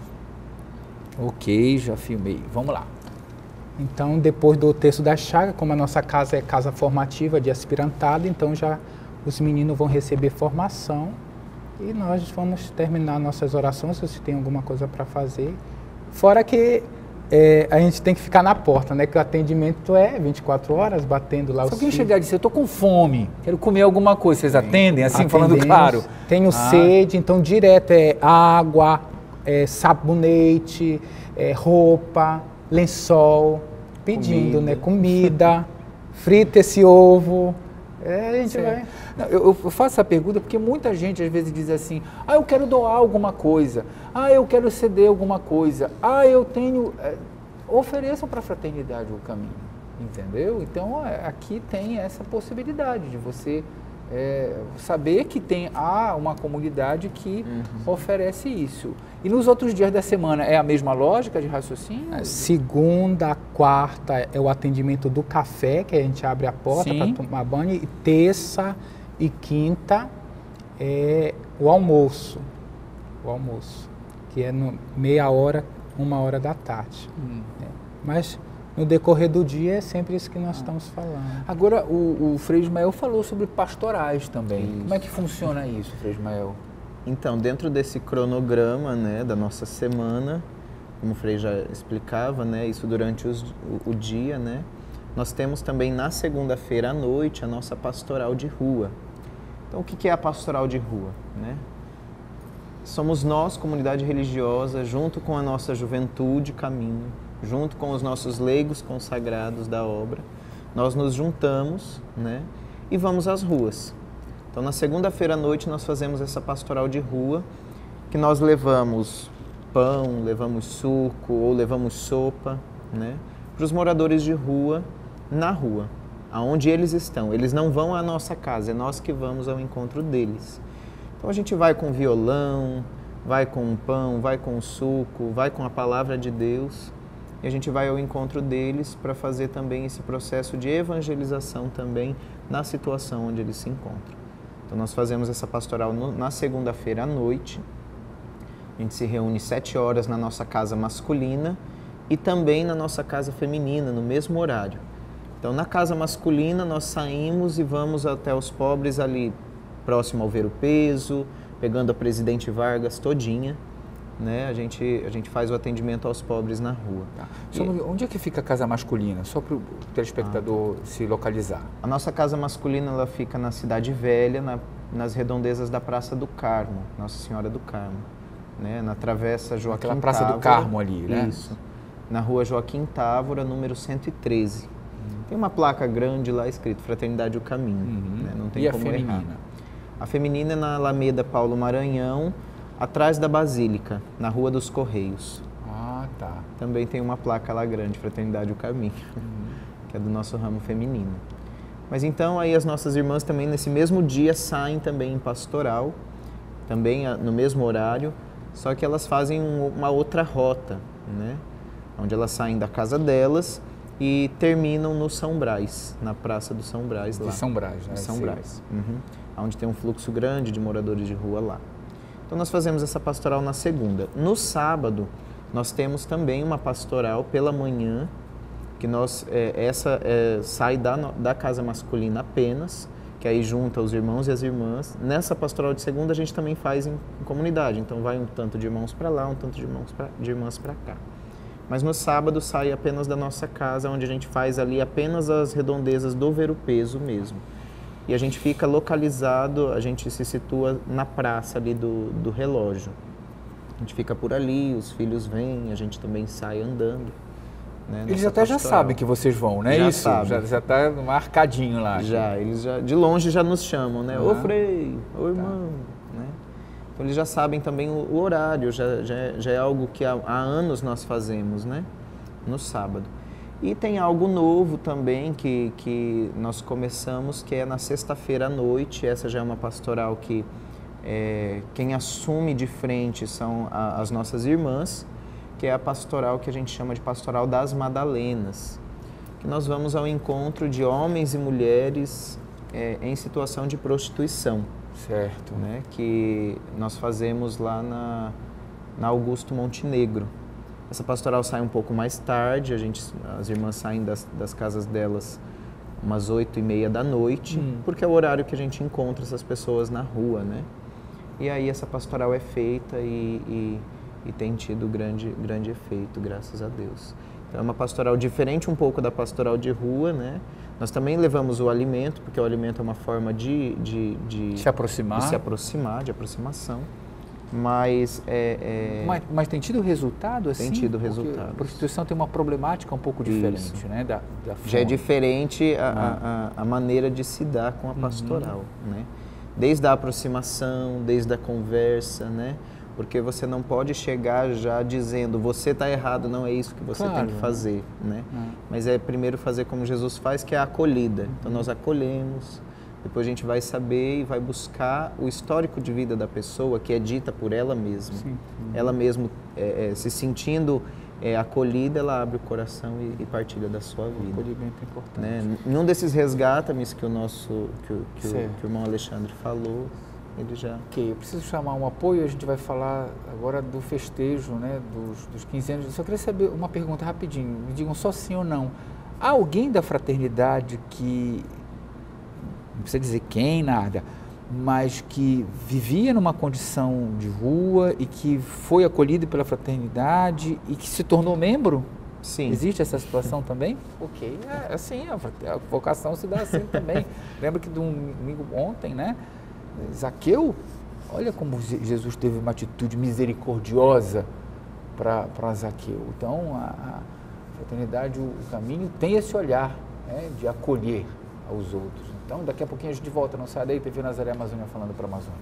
[SPEAKER 1] Ok, já filmei. Vamos lá.
[SPEAKER 3] Então, depois do Terço da Chaga, como a nossa casa é casa formativa de aspirantado, então já os meninos vão receber formação e nós vamos terminar nossas orações, se tem alguma coisa para fazer. Fora que É, a gente tem que ficar na porta, né? Que o atendimento é vinte e quatro horas, batendo lá o
[SPEAKER 1] Se alguém chegar e dizer, eu tô com fome, quero comer alguma coisa, vocês atendem, assim,
[SPEAKER 3] Atendemos,
[SPEAKER 1] falando claro?
[SPEAKER 3] Tenho ah. sede, então direto é água, é sabonete, é roupa, lençol, pedindo, comida. né? Comida, frita esse ovo. É, a gente certo. vai...
[SPEAKER 1] Não, eu, eu faço essa pergunta porque muita gente às vezes diz assim, ah, eu quero doar alguma coisa, ah, eu quero ceder alguma coisa, ah, eu tenho... É, ofereçam para a Fraternidade o Caminho, entendeu? Então, é, aqui tem essa possibilidade de você é, saber que tem há uma comunidade que uhum. oferece isso. E nos outros dias da semana é a mesma lógica de raciocínio?
[SPEAKER 3] Segunda, quarta é o atendimento do café, que a gente abre a porta para tomar banho, e terça e quinta é o almoço, o almoço, que é no meia hora, uma hora da tarde. Hum. É. Mas no decorrer do dia é sempre isso que nós ah. estamos falando.
[SPEAKER 1] Agora, o, o Frei Ismael falou sobre pastorais também. Isso. Como é que funciona isso, Frei Ismael?
[SPEAKER 2] Então, dentro desse cronograma, né, da nossa semana, como o Frei já explicava, né, isso durante os, o, o dia, né, nós temos também na segunda-feira à noite a nossa pastoral de rua. Então, o que é a pastoral de rua? Né? Somos nós, comunidade religiosa, junto com a nossa juventude caminho, junto com os nossos leigos consagrados da obra, nós nos juntamos, né, e vamos às ruas. Então, na segunda-feira à noite, nós fazemos essa pastoral de rua, que nós levamos pão, levamos suco ou levamos sopa, né, para os moradores de rua, na rua, aonde eles estão. Eles não vão à nossa casa, é nós que vamos ao encontro deles. Então, a gente vai com violão, vai com um pão, vai com um suco, vai com a palavra de Deus, e a gente vai ao encontro deles para fazer também esse processo de evangelização também na situação onde eles se encontram. Então nós fazemos essa pastoral no, na segunda-feira à noite. A gente se reúne sete horas na nossa casa masculina e também na nossa casa feminina, no mesmo horário. Então na casa masculina nós saímos e vamos até os pobres ali próximo ao Ver o Peso, pegando a Presidente Vargas todinha. Né? A gente, a gente faz o atendimento aos pobres na rua.
[SPEAKER 1] Tá. E... Onde é que fica a casa masculina? Só para o telespectador ah, tá. se localizar.
[SPEAKER 2] A nossa casa masculina ela fica na Cidade Velha, na, nas redondezas da Praça do Carmo, Nossa Senhora do Carmo. Né? Na Travessa Joaquim Távora.
[SPEAKER 1] Aquela Praça do Carmo ali, né?
[SPEAKER 2] Isso. Na Rua Joaquim Távora, número cento e treze. Uhum. Tem uma placa grande lá escrito Fraternidade o Caminho. Uhum. Né? Não tem
[SPEAKER 1] e
[SPEAKER 2] como
[SPEAKER 1] a feminina?
[SPEAKER 2] errar. A feminina é na Alameda Paulo Maranhão, atrás da Basílica, na Rua dos Correios.
[SPEAKER 1] Ah, tá.
[SPEAKER 2] Também tem uma placa lá grande, Fraternidade o Caminho, uhum. que é do nosso ramo feminino. Mas então aí as nossas irmãs também nesse mesmo dia saem também em pastoral, também no mesmo horário, só que elas fazem uma outra rota, né? Onde elas saem da casa delas e terminam no São Brás, na Praça do São Brás lá.
[SPEAKER 1] De São Brás, né?
[SPEAKER 2] De São Brás, uhum. Onde tem um fluxo grande de moradores de rua lá. Então nós fazemos essa pastoral na segunda. No sábado, nós temos também uma pastoral pela manhã, que nós, é, essa é, sai da, da casa masculina apenas, que aí junta os irmãos e as irmãs. Nessa pastoral de segunda a gente também faz em, em comunidade, então vai um tanto de irmãos para lá, um tanto de, irmãos pra, de irmãs para cá. Mas no sábado sai apenas da nossa casa, onde a gente faz ali apenas as redondezas do Ver o Peso mesmo. E a gente fica localizado, a gente se situa na praça ali do, do relógio. A gente fica por ali, os filhos vêm, a gente também sai andando. Né,
[SPEAKER 1] eles até já sabem que vocês vão, né?
[SPEAKER 2] Já
[SPEAKER 1] Isso,
[SPEAKER 2] sabem.
[SPEAKER 1] já já está marcadinho lá.
[SPEAKER 2] Já, aqui. Eles já, de longe já nos chamam, né? Ah, ô Frei, ô irmão, tá. Né? Então eles já sabem também o, o horário, já, já, já é algo que há, há anos nós fazemos, né? No sábado. E tem algo novo também que, que nós começamos, que é na sexta-feira à noite. Essa já é uma pastoral que é, quem assume de frente são a, as nossas irmãs, que é a pastoral que a gente chama de Pastoral das Madalenas, que nós vamos ao encontro de homens e mulheres é, em situação de prostituição.
[SPEAKER 1] Certo.
[SPEAKER 2] Né, que nós fazemos lá na, na Augusto Montenegro. Essa pastoral sai um pouco mais tarde, a gente, as irmãs saem das, das casas delas umas oito e meia da noite, hum. porque é o horário que a gente encontra essas pessoas na rua, né? E aí essa pastoral é feita e, e, e tem tido grande, grande efeito, graças a Deus. Então é uma pastoral diferente um pouco da pastoral de rua, né? Nós também levamos o alimento, porque o alimento é uma forma de, de, de,
[SPEAKER 1] se aproximar,
[SPEAKER 2] de se aproximar, de aproximação. Mas, é, é...
[SPEAKER 1] mas, mas tem tido resultado assim?
[SPEAKER 2] Tem tido resultado.
[SPEAKER 1] A prostituição tem uma problemática um pouco diferente, Isso. né? Da, da
[SPEAKER 2] Já é diferente a, ah. a, a maneira de se dar com a pastoral, uhum. né? Desde a aproximação, desde a conversa, né? Porque você não pode chegar já dizendo, você está errado, não é isso que você
[SPEAKER 1] claro.
[SPEAKER 2] tem que fazer, né?
[SPEAKER 1] Ah.
[SPEAKER 2] Mas é primeiro fazer como Jesus faz, que é a acolhida. Uhum. Então nós acolhemos. Depois a gente vai saber e vai buscar o histórico de vida da pessoa, que é dita por ela mesma.
[SPEAKER 1] Sim.
[SPEAKER 2] Ela mesma, é, é, se sentindo é, acolhida, ela abre o coração e, e partilha da sua vida.
[SPEAKER 1] O acolhimento é importante.
[SPEAKER 2] Né? Num desses resgatames que o nosso, que o, que o, que o irmão Alexandre falou, ele já...
[SPEAKER 1] Ok, eu preciso chamar um apoio, a gente vai falar agora do festejo, né, dos, dos quinze anos. Eu só queria saber uma pergunta rapidinho, me digam só sim ou não. Há alguém da fraternidade que... não precisa dizer quem, nada, mas que vivia numa condição de rua e que foi acolhido pela fraternidade e que se tornou membro?
[SPEAKER 2] Sim.
[SPEAKER 1] Existe essa situação também? Ok, é assim, a vocação se dá assim também. Lembro que de um domingo ontem, né, Zaqueu, olha como Jesus teve uma atitude misericordiosa para Zaqueu. Então, a, a fraternidade, o, o caminho tem esse olhar, né, de acolher aos outros. Então, daqui a pouquinho a gente volta, não sai daí, T V Nazaré Amazônia falando para a Amazônia.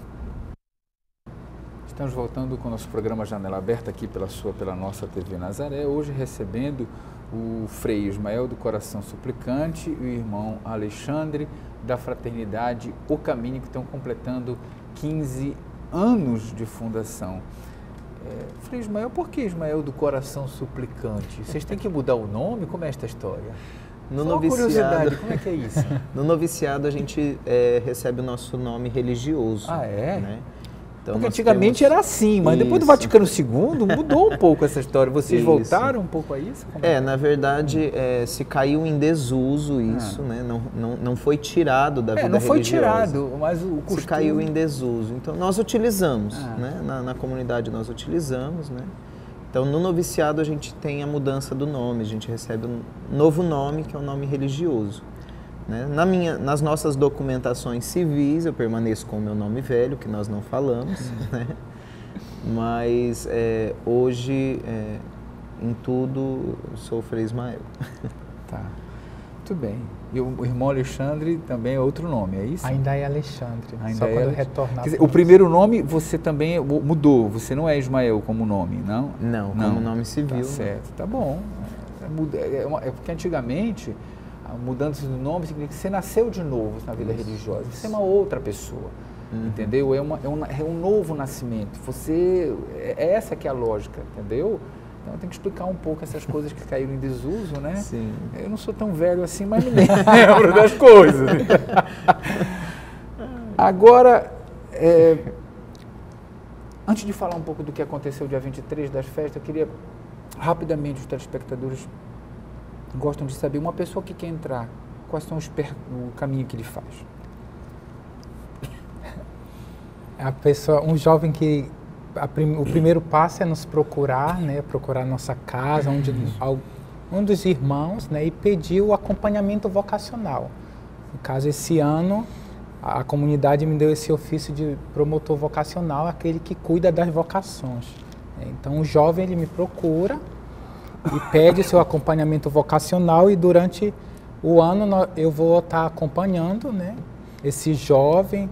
[SPEAKER 1] Estamos voltando com o nosso programa Janela Aberta aqui pela sua, pela nossa T V Nazaré, hoje recebendo o Frei Ismael do Coração Suplicante e o irmão Alexandre da Fraternidade O Caminho, que estão completando quinze anos de fundação. É, Frei Ismael, por que Ismael do Coração Suplicante? Vocês têm que mudar o nome? Como é esta história?
[SPEAKER 2] No
[SPEAKER 1] Só
[SPEAKER 2] noviciado,
[SPEAKER 1] curiosidade, como é que é isso?
[SPEAKER 2] No noviciado a gente é, recebe o nosso nome religioso.
[SPEAKER 1] Ah, é?
[SPEAKER 2] Né? Então,
[SPEAKER 1] Porque
[SPEAKER 2] nós
[SPEAKER 1] antigamente
[SPEAKER 2] temos...
[SPEAKER 1] era assim, mas depois do
[SPEAKER 2] Isso.
[SPEAKER 1] Vaticano segundo mudou um pouco essa história. Vocês
[SPEAKER 2] Isso.
[SPEAKER 1] voltaram um pouco a isso? Como
[SPEAKER 2] É, na verdade, é, se caiu em desuso isso,
[SPEAKER 1] Ah.
[SPEAKER 2] né? Não, não, não foi tirado da
[SPEAKER 1] É,
[SPEAKER 2] vida
[SPEAKER 1] não foi
[SPEAKER 2] religiosa.
[SPEAKER 1] tirado, mas o costume...
[SPEAKER 2] Se caiu em desuso. Então, nós utilizamos,
[SPEAKER 1] Ah.
[SPEAKER 2] né? Na, na comunidade nós utilizamos, né? Então, no noviciado a gente tem a mudança do nome, a gente recebe um novo nome, que é um nome religioso. Né? Na minha, nas nossas documentações civis, eu permaneço com o meu nome velho, que nós não falamos, né? Mas é, hoje, é, em tudo, eu sou o Frei Ismael.
[SPEAKER 1] Tá, muito bem. E o irmão Alexandre também é outro nome, é isso?
[SPEAKER 3] Ainda é Alexandre,
[SPEAKER 1] Ainda
[SPEAKER 3] só
[SPEAKER 1] é
[SPEAKER 3] quando
[SPEAKER 1] Alex-
[SPEAKER 3] retornar.
[SPEAKER 1] Quer dizer, o primeiro nome você também mudou, você não é Ismael como nome, não?
[SPEAKER 2] Não, como nome civil.
[SPEAKER 1] Tá
[SPEAKER 2] não.
[SPEAKER 1] certo, tá bom. É, muda- é uma- é porque antigamente, a mudança do nome significa que você nasceu de novo na vida
[SPEAKER 2] Isso.
[SPEAKER 1] religiosa, você é uma outra pessoa,
[SPEAKER 2] Uhum.
[SPEAKER 1] entendeu? É, uma, é, um, é um novo nascimento, você, é é essa que é a lógica, entendeu? Então tem que explicar um pouco essas coisas que caíram em desuso, né?
[SPEAKER 2] Sim.
[SPEAKER 1] Eu não sou tão velho assim, mas me lembro das coisas. Agora, é, antes de falar um pouco do que aconteceu dia vinte e três das festas, eu queria rapidamente, os telespectadores gostam de saber, uma pessoa que quer entrar, quais são os per, o caminho que ele faz?
[SPEAKER 3] A pessoa, um jovem que a prim, o primeiro passo é nos procurar, né, procurar nossa casa, onde al- um dos irmãos, né, e pedir o acompanhamento vocacional. No caso, esse ano a, a comunidade me deu esse ofício de promotor vocacional, aquele que cuida das vocações. Então, o jovem ele me procura e pede o seu acompanhamento vocacional, e durante o ano nó- eu vou estar acompanhando, né, esse jovem.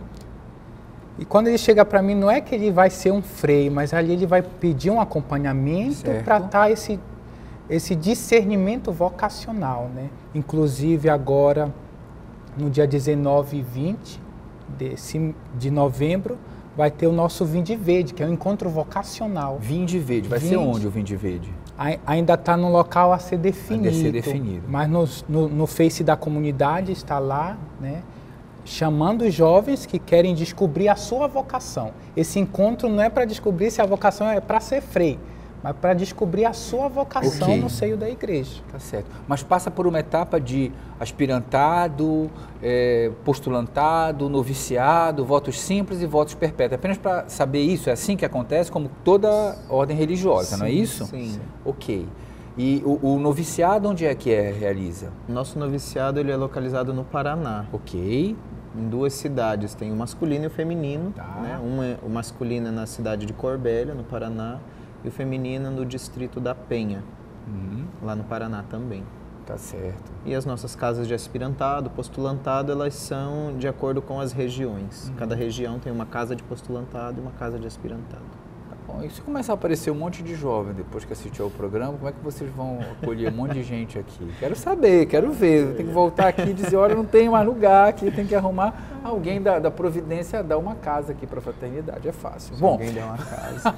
[SPEAKER 3] E quando ele chega para mim, não é que ele vai ser um frei, mas ali ele vai pedir um acompanhamento
[SPEAKER 1] Certo.
[SPEAKER 3] para estar esse, esse discernimento vocacional, né? Inclusive agora, no dia dezenove e vinte desse, de novembro, vai ter o nosso Vinde Verde, que é o encontro vocacional.
[SPEAKER 1] Vinde Verde, vai ser
[SPEAKER 3] Vinde.
[SPEAKER 1] onde o Vinde Verde?
[SPEAKER 3] Ai- Ainda está no local a ser definido,
[SPEAKER 1] A ser definido.
[SPEAKER 3] mas nos- no, no Face da comunidade está lá, né, chamando os jovens que querem descobrir a sua vocação. Esse encontro não é para descobrir se a vocação é para ser frei, mas para descobrir a sua vocação
[SPEAKER 1] Ok.
[SPEAKER 3] no seio da igreja.
[SPEAKER 1] Tá certo. Mas passa por uma etapa de aspirantado, eh, postulantado, noviciado, votos simples e votos perpétuos. Apenas para saber isso, é assim que acontece, como toda ordem religiosa, não é
[SPEAKER 2] Sim,
[SPEAKER 1] isso?
[SPEAKER 2] sim.
[SPEAKER 1] Ok. E o, o noviciado onde é que é, realiza?
[SPEAKER 2] Nosso noviciado ele é localizado no Paraná,
[SPEAKER 1] Ok.
[SPEAKER 2] em duas cidades. Tem o masculino e o feminino.
[SPEAKER 1] Tá.
[SPEAKER 2] Né? Uma é, o masculino é na cidade de Corbélia, no Paraná, e o feminino no distrito da Penha,
[SPEAKER 1] Uhum.
[SPEAKER 2] lá no Paraná também.
[SPEAKER 1] Tá certo.
[SPEAKER 2] E as nossas casas de aspirantado, postulantado, elas são de acordo com as regiões.
[SPEAKER 1] Uhum.
[SPEAKER 2] Cada região tem uma casa de postulantado e uma casa de aspirantado.
[SPEAKER 1] Tá bom. E se começar a aparecer um monte de jovem depois que assistiu ao programa, como é que vocês vão acolher um monte de gente aqui? Quero saber, quero ver. Tem que voltar aqui e dizer, olha, não tem mais lugar aqui, tem que arrumar alguém da, da Providência, dar uma casa aqui para a fraternidade. É fácil.
[SPEAKER 2] Se
[SPEAKER 1] Bom,
[SPEAKER 2] alguém der uma casa.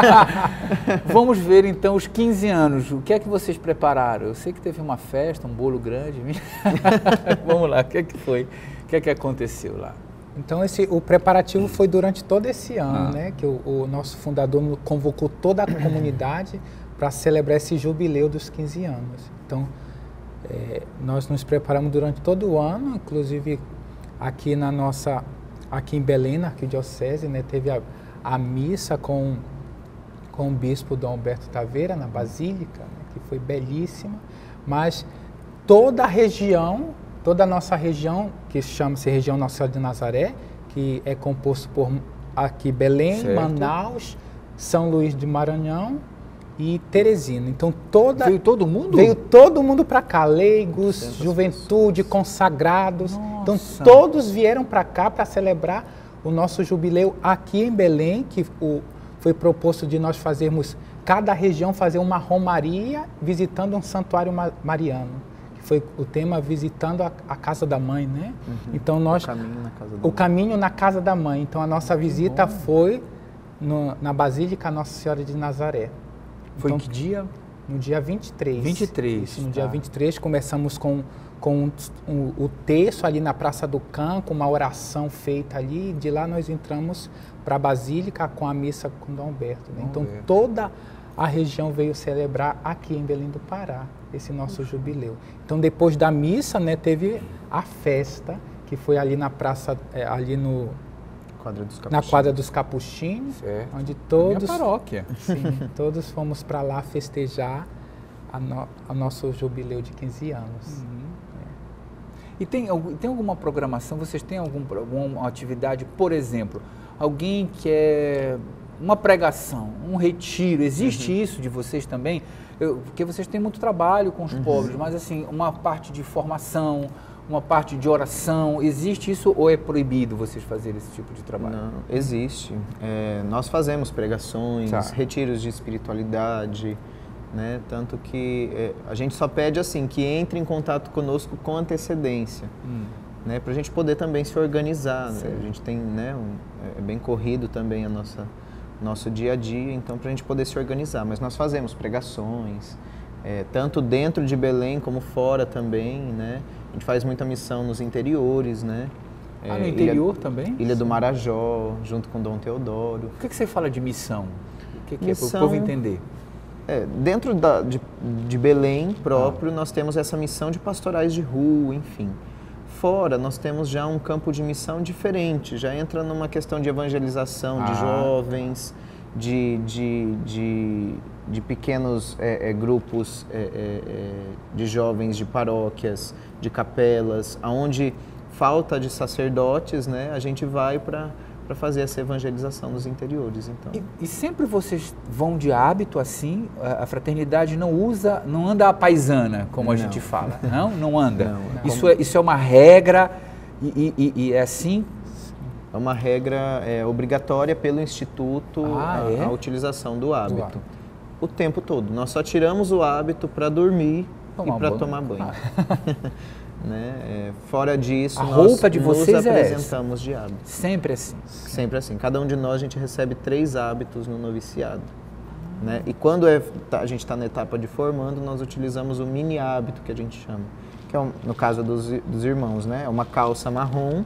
[SPEAKER 1] vamos ver então os quinze anos. O que é que vocês prepararam? Eu sei que teve uma festa, um bolo grande. Vamos lá, o que é que foi? O que é que aconteceu lá?
[SPEAKER 3] Então esse, o preparativo foi durante todo esse ano,
[SPEAKER 1] Ah.
[SPEAKER 3] né, que o, o nosso fundador convocou toda a comunidade para celebrar esse jubileu dos quinze anos. Então, é, nós nos preparamos durante todo o ano, inclusive aqui na nossa, aqui em Belém, na arquidiocese, né, teve a, a missa com, com o bispo Dom Alberto Taveira na Basílica, né, que foi belíssima, mas toda a região, toda a nossa região, que chama-se região Nossa Senhora de Nazaré, que é composto por aqui Belém,
[SPEAKER 1] Certo.
[SPEAKER 3] Manaus, São Luís de Maranhão e Teresina. Então toda
[SPEAKER 1] Veio todo mundo?
[SPEAKER 3] veio todo mundo para cá, leigos,
[SPEAKER 2] Tantas
[SPEAKER 3] juventude, consagrados. Então
[SPEAKER 1] Nossa.
[SPEAKER 3] todos vieram para cá para celebrar o nosso jubileu aqui em Belém, que o, foi proposto de nós fazermos, cada região fazer uma romaria visitando um santuário ma- mariano. Que foi o tema visitando a, a casa da mãe, né?
[SPEAKER 2] Uhum.
[SPEAKER 3] Então nós
[SPEAKER 2] O caminho na casa do
[SPEAKER 3] o caminho na casa da mãe. Então a nossa visita
[SPEAKER 1] bom.
[SPEAKER 3] foi no, na Basílica Nossa Senhora de Nazaré.
[SPEAKER 1] Foi em
[SPEAKER 3] Então,
[SPEAKER 1] que dia?
[SPEAKER 3] No dia vinte e três.
[SPEAKER 1] vinte e três.
[SPEAKER 3] Isso, no
[SPEAKER 1] tá.
[SPEAKER 3] dia vinte e três começamos com, com o, o terço ali na Praça do Cã, com uma oração feita ali. De lá nós entramos para a Basílica com a missa com Dom Alberto. Né? Então
[SPEAKER 1] Alberto.
[SPEAKER 3] toda a região veio celebrar aqui em Belém do Pará esse nosso jubileu. Então depois da missa, né, teve a festa, que foi ali na praça, é, ali no...
[SPEAKER 2] Quadra dos
[SPEAKER 3] na quadra dos Capuchinhos,
[SPEAKER 1] Certo.
[SPEAKER 3] onde todos,
[SPEAKER 1] Minha paróquia.
[SPEAKER 3] sim, todos fomos para lá festejar a no, o nosso jubileu de quinze anos.
[SPEAKER 1] Uhum. É. E tem, tem alguma programação, vocês têm algum, alguma atividade, por exemplo, alguém quer uma pregação, um retiro, existe uhum. isso de vocês também? Eu, porque vocês têm muito trabalho com os uhum. pobres, mas assim, uma parte de formação, uma parte de oração, existe isso ou é proibido vocês fazerem esse tipo de trabalho?
[SPEAKER 2] Não, existe. É, nós fazemos pregações, tá. retiros de espiritualidade, né? Tanto que é, a gente só pede assim, que entre em contato conosco com antecedência, hum. né? Para a gente poder também se organizar. Né? A gente tem, né, um, é bem corrido também a nossa, nosso dia a dia, então para a gente poder se organizar. Mas nós fazemos pregações, é, tanto dentro de Belém como fora também, né? A gente faz muita missão nos interiores, né?
[SPEAKER 1] Ah, no é, interior
[SPEAKER 2] Ilha,
[SPEAKER 1] também?
[SPEAKER 2] Ilha do Marajó, junto com Dom Teodoro.
[SPEAKER 1] O que, que você fala de missão? O que, que
[SPEAKER 2] missão,
[SPEAKER 1] é para o povo entender?
[SPEAKER 2] É, dentro da, de, de Belém próprio, ah. nós temos essa missão de pastorais de rua, enfim. Fora, nós temos já um campo de missão diferente, já entra numa questão de evangelização ah. de jovens, de, de, de, de pequenos é, é, grupos é, é, de jovens de paróquias, de capelas, onde falta de sacerdotes, né, a gente vai para para fazer essa evangelização nos interiores. Então.
[SPEAKER 1] E, e sempre vocês vão de hábito assim? A, a fraternidade não usa, não anda a paisana, como a não. gente fala, não? Não anda?
[SPEAKER 2] Não, não.
[SPEAKER 1] Isso, é, isso é uma regra e, e, e é assim?
[SPEAKER 2] É uma regra é, obrigatória pelo Instituto
[SPEAKER 1] ah,
[SPEAKER 2] a,
[SPEAKER 1] é?
[SPEAKER 2] a utilização do hábito. Uau. O tempo todo. Nós só tiramos o hábito para dormir tomar e para tomar banho. Ah. Né? É, fora disso,
[SPEAKER 1] a
[SPEAKER 2] nós
[SPEAKER 1] roupa de vocês
[SPEAKER 2] nos apresentamos
[SPEAKER 1] é
[SPEAKER 2] de hábito.
[SPEAKER 1] Sempre assim?
[SPEAKER 2] Sempre assim. Cada um de nós, a gente recebe três hábitos no noviciado. Ah. Né? E quando é, a gente está na etapa de formando, nós utilizamos o mini hábito, que a gente chama. Que é, um, no caso dos, dos irmãos, né? É uma calça marrom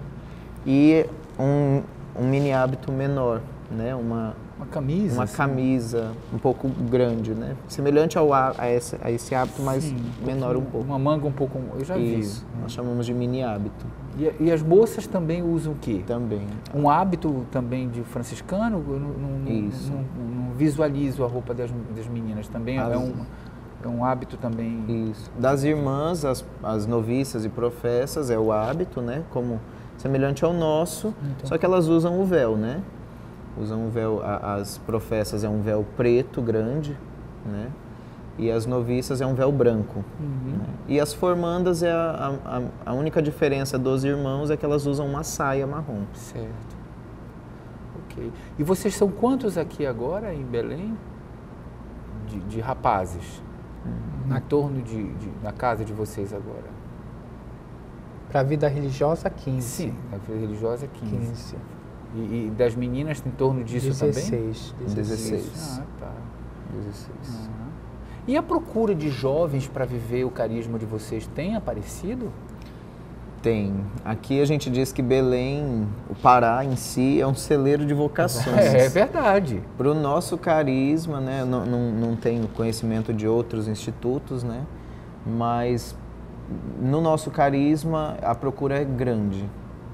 [SPEAKER 2] e um, um mini hábito menor, né? Uma,
[SPEAKER 1] uma camisa?
[SPEAKER 2] Uma assim. camisa um pouco grande, né? Semelhante ao, a, esse, a esse hábito, mas Sim, menor um pouco.
[SPEAKER 1] Uma manga um pouco, eu já
[SPEAKER 2] Isso,
[SPEAKER 1] vi.
[SPEAKER 2] Nós chamamos de mini hábito.
[SPEAKER 1] E, e as moças também usam o quê?
[SPEAKER 2] Também.
[SPEAKER 1] Um hábito também de franciscano? Eu não, não,
[SPEAKER 2] Isso.
[SPEAKER 1] Não, não visualizo a roupa das, das meninas. Também as... é, um, é um hábito também...
[SPEAKER 2] Isso. Das irmãs, as, as noviças e professas, é o hábito, né? Como semelhante ao nosso, então. Só que elas usam o véu, né? Usam um véu, as professas é um véu preto grande, né? E as noviças é um véu branco. Uhum. Né? E as formandas, é a, a, a única diferença dos irmãos é que elas usam uma saia marrom.
[SPEAKER 1] Certo. Ok. E vocês são quantos aqui agora em Belém? De, de rapazes? Uhum. Na torno de, de, na casa de vocês agora?
[SPEAKER 3] Para a vida religiosa, quinze.
[SPEAKER 1] Sim, na vida religiosa, quinze.
[SPEAKER 3] quinze.
[SPEAKER 1] E, e das meninas em torno disso
[SPEAKER 3] dezesseis,
[SPEAKER 1] também?
[SPEAKER 2] dezesseis.
[SPEAKER 1] Ah, tá.
[SPEAKER 2] dezesseis.
[SPEAKER 1] Uhum. E a procura de jovens para viver o carisma de vocês tem aparecido?
[SPEAKER 2] Tem. Aqui a gente diz que Belém, o Pará em si, é um celeiro de vocações.
[SPEAKER 1] É, é verdade.
[SPEAKER 2] Para o nosso carisma, né, não, não, não tenho conhecimento de outros institutos, né, mas no nosso carisma a procura é grande.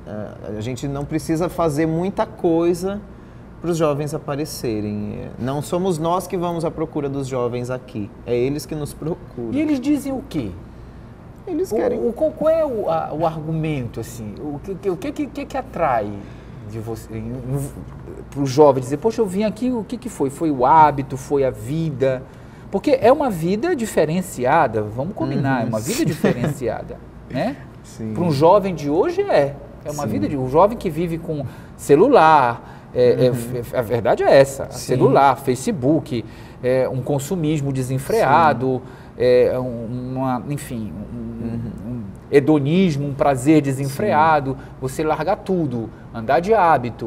[SPEAKER 2] A gente não precisa fazer muita coisa para os jovens aparecerem. Não somos nós que vamos à procura dos jovens aqui, é eles que nos procuram.
[SPEAKER 1] E eles dizem o quê?
[SPEAKER 2] Eles querem...
[SPEAKER 1] O, o, qual é o, a, o argumento, assim? O que, o que, que, que atrai de você, para o jovem dizer, poxa, eu vim aqui, o que, que foi? Foi o hábito, foi a vida? Porque é uma vida diferenciada, vamos combinar, uhum, é uma vida diferenciada, né? Para um jovem de hoje é. É uma Sim. vida de um jovem que vive com celular, é, uhum. é, a verdade é essa, Sim. celular, Facebook, é, um consumismo desenfreado, é, uma, enfim, um, uhum. um hedonismo, um prazer desenfreado, Sim. você largar tudo, andar de hábito,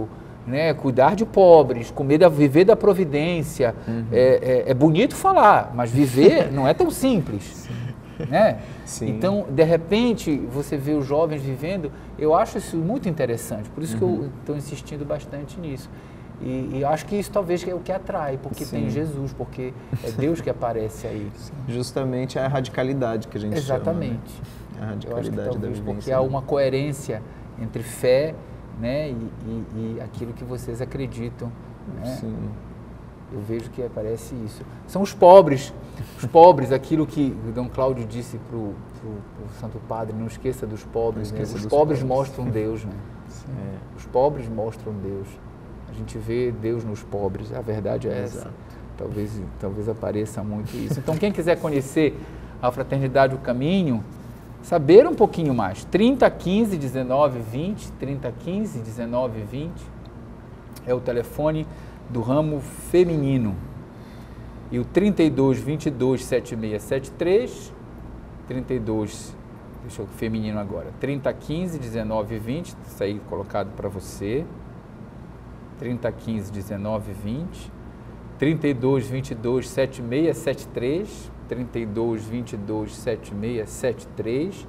[SPEAKER 1] né? Cuidar de pobres, comer da, viver da providência. Uhum. É, é, é bonito falar, mas viver não é tão simples. Sim. Né? Sim. Então, de repente, você vê os jovens vivendo, eu acho isso muito interessante, por isso uhum. que eu estou insistindo bastante nisso. E, e acho que isso talvez é o que atrai, porque Sim. tem Jesus, porque é Deus que aparece aí.
[SPEAKER 2] Justamente a radicalidade que a gente
[SPEAKER 1] Exatamente.
[SPEAKER 2] chama. Exatamente. Né? A radicalidade
[SPEAKER 1] talvez,
[SPEAKER 2] da vivência.
[SPEAKER 1] Porque há uma coerência entre fé, né, e, e, e aquilo que vocês acreditam. Né?
[SPEAKER 2] Sim.
[SPEAKER 1] Eu vejo que aparece isso. São os pobres, os pobres, aquilo que o Dom Cláudio disse para o Santo Padre, não esqueça dos pobres. Né? Os
[SPEAKER 2] dos
[SPEAKER 1] pobres,
[SPEAKER 2] pobres
[SPEAKER 1] mostram Deus. Né? É. Os pobres mostram Deus. A gente vê Deus nos pobres, a verdade é essa. Exato. Talvez, talvez apareça muito isso. Então, quem quiser conhecer a Fraternidade, o Caminho, saber um pouquinho mais, trinta, quinze, dezenove, vinte, trinta, quinze, dezenove, vinte, é o telefone do ramo feminino. E o trinta e dois, vinte e dois, setenta e seis setenta e três, trinta e dois, deixa eu feminino agora, trinta, quinze, dezenove, vinte, isso aí colocado para você. trinta, quinze, dezenove, vinte, trinta e dois, vinte e dois, setenta e seis setenta e três, trinta e dois, vinte e dois, setenta e seis setenta e três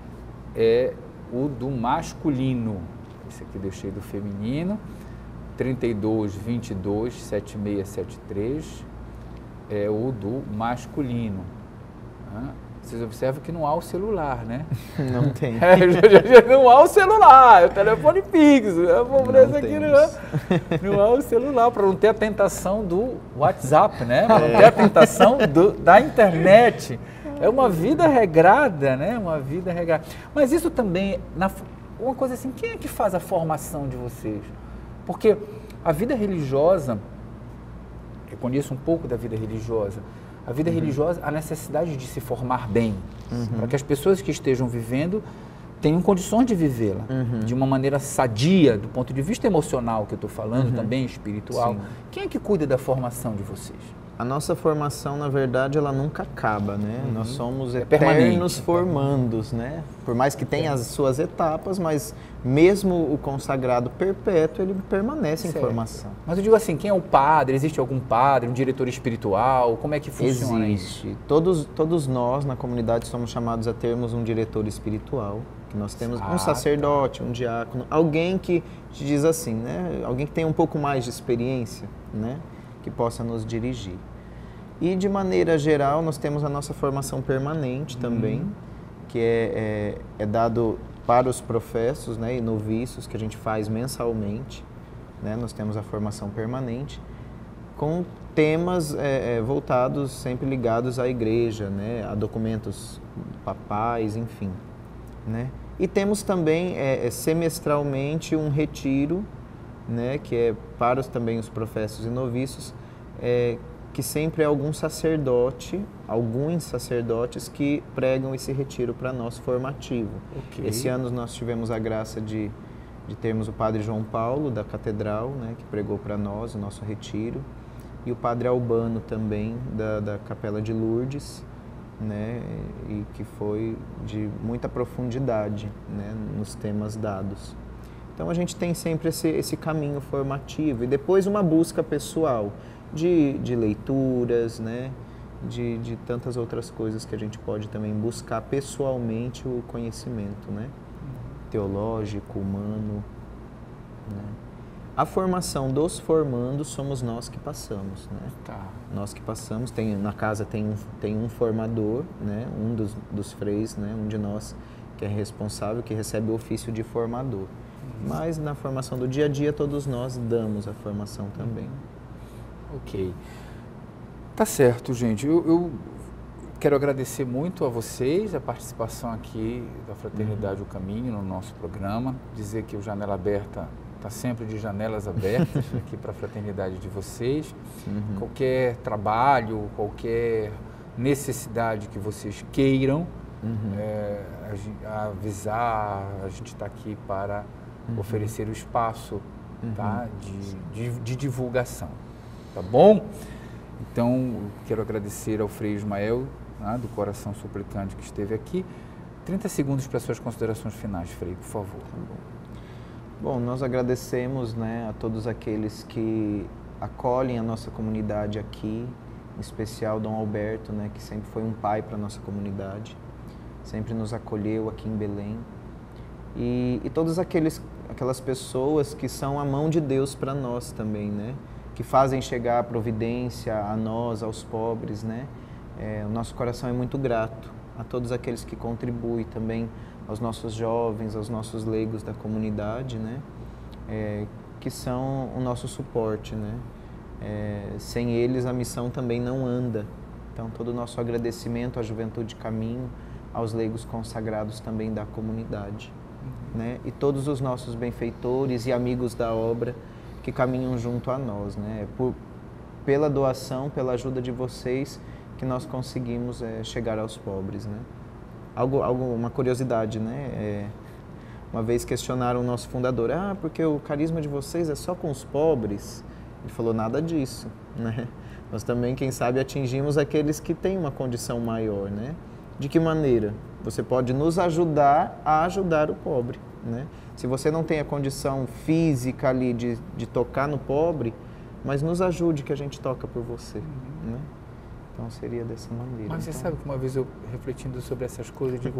[SPEAKER 1] é o do masculino. Esse aqui deixei do feminino. trinta e dois, vinte e dois, setenta e seis setenta e três é o do masculino. Ah, vocês observam que não há o celular, né?
[SPEAKER 2] Não tem.
[SPEAKER 1] É, não há o celular, é o telefone fixo. A pobreza aqui não, não há o celular, para não ter a tentação do WhatsApp, né? Para não ter a tentação do, da internet. É uma vida regrada, né? Uma vida regrada. Mas isso também, na, uma coisa assim, quem é que faz a formação de vocês? Porque a vida religiosa, eu conheço um pouco da vida religiosa, a vida uhum. religiosa, a necessidade de se formar bem, uhum. para que as pessoas que estejam vivendo tenham condições de vivê-la, uhum. de uma maneira sadia, do ponto de vista emocional que eu estou falando, uhum. também espiritual. Sim. Quem é que cuida da formação de vocês?
[SPEAKER 2] A nossa formação, na verdade, ela nunca acaba, né? Uhum. Nós somos é eternos formandos, né? Por mais que tenha as suas etapas, mas mesmo o consagrado perpétuo, ele permanece certo. Em formação.
[SPEAKER 1] Mas eu digo assim, quem é o padre? Existe algum padre, um diretor espiritual? Como é que funciona
[SPEAKER 2] Existe.
[SPEAKER 1] isso?
[SPEAKER 2] Todos, todos nós, na comunidade, somos chamados a termos um diretor espiritual, que nós temos ah, um sacerdote, um diácono, alguém que te diz assim, né? Alguém que tem um pouco mais de experiência, né? Que possa nos dirigir. E, de maneira geral, nós temos a nossa formação permanente também, uhum. que é, é, é dado para os professos, né, e noviços, que a gente faz mensalmente. Né? Nós temos a formação permanente, com temas é, é, voltados, sempre ligados à igreja, né, a documentos papais, enfim. Né? E temos também, é, é, semestralmente, um retiro, né, que é para os, também os professos e noviços, é, que sempre é algum sacerdote, alguns sacerdotes que pregam esse retiro para nós formativo. Okay. Esse ano nós tivemos a graça de, de termos o padre João Paulo, da Catedral, né, que pregou para nós o nosso retiro, e o padre Albano também, da, da Capela de Lourdes, né, e que foi de muita profundidade, né, nos temas dados. Então a gente tem sempre esse, esse caminho formativo e depois uma busca pessoal de, de leituras, né? de, de tantas outras coisas que a gente pode também buscar pessoalmente o conhecimento, né? Teológico, humano. Né? A formação dos formandos somos nós que passamos. Né?
[SPEAKER 1] Tá.
[SPEAKER 2] Nós que passamos, tem, na casa tem um, tem um formador, né? um dos, dos freis, né? um de nós que é responsável, que recebe o ofício de formador. Mas na formação do dia a dia, todos nós damos a formação também.
[SPEAKER 1] Ok. Tá certo, gente. Eu, eu quero agradecer muito a vocês, a participação aqui da Fraternidade uhum. O Caminho no nosso programa. Dizer que o Janela Aberta está sempre de janelas abertas aqui para a fraternidade de vocês. Uhum. Qualquer trabalho, qualquer necessidade que vocês queiram uhum. é, a, a avisar, a gente está aqui para Uhum. oferecer o espaço uhum. tá? de, de, de divulgação, tá bom? Então, quero agradecer ao Frei Ismael, né, do Coração Suplicante, que esteve aqui. trinta segundos para suas considerações finais, Frei, por favor. Tá bom.
[SPEAKER 2] Bom, nós agradecemos, né, a todos aqueles que acolhem a nossa comunidade aqui, em especial Dom Alberto, né, que sempre foi um pai para a nossa comunidade, sempre nos acolheu aqui em Belém. E, e todas aqueles, aquelas pessoas que são a mão de Deus para nós também, né, que fazem chegar a providência a nós, aos pobres, né. É, o nosso coração é muito grato a todos aqueles que contribuem também, aos nossos jovens, aos nossos leigos da comunidade, né, é, que são o nosso suporte, né. É, sem eles a missão também não anda. Então todo o nosso agradecimento à Juventude Caminho, aos leigos consagrados também da comunidade, uhum. né, e todos os nossos benfeitores e amigos da obra que caminham junto a nós, né, por, pela doação, pela ajuda de vocês que nós conseguimos é, chegar aos pobres, né. Algo, algo, uma curiosidade, né, é, uma vez questionaram o nosso fundador, ah, porque o carisma de vocês é só com os pobres? Ele falou, nada disso, né? Nós também, quem sabe, atingimos aqueles que têm uma condição maior, né? De que maneira? Você pode nos ajudar a ajudar o pobre, né? Se você não tem a condição física ali de, de tocar no pobre, mas nos ajude que a gente toca por você, uhum. né? Então seria dessa maneira.
[SPEAKER 1] Mas você
[SPEAKER 2] então...
[SPEAKER 1] sabe que uma vez eu, refletindo sobre essas coisas, eu digo...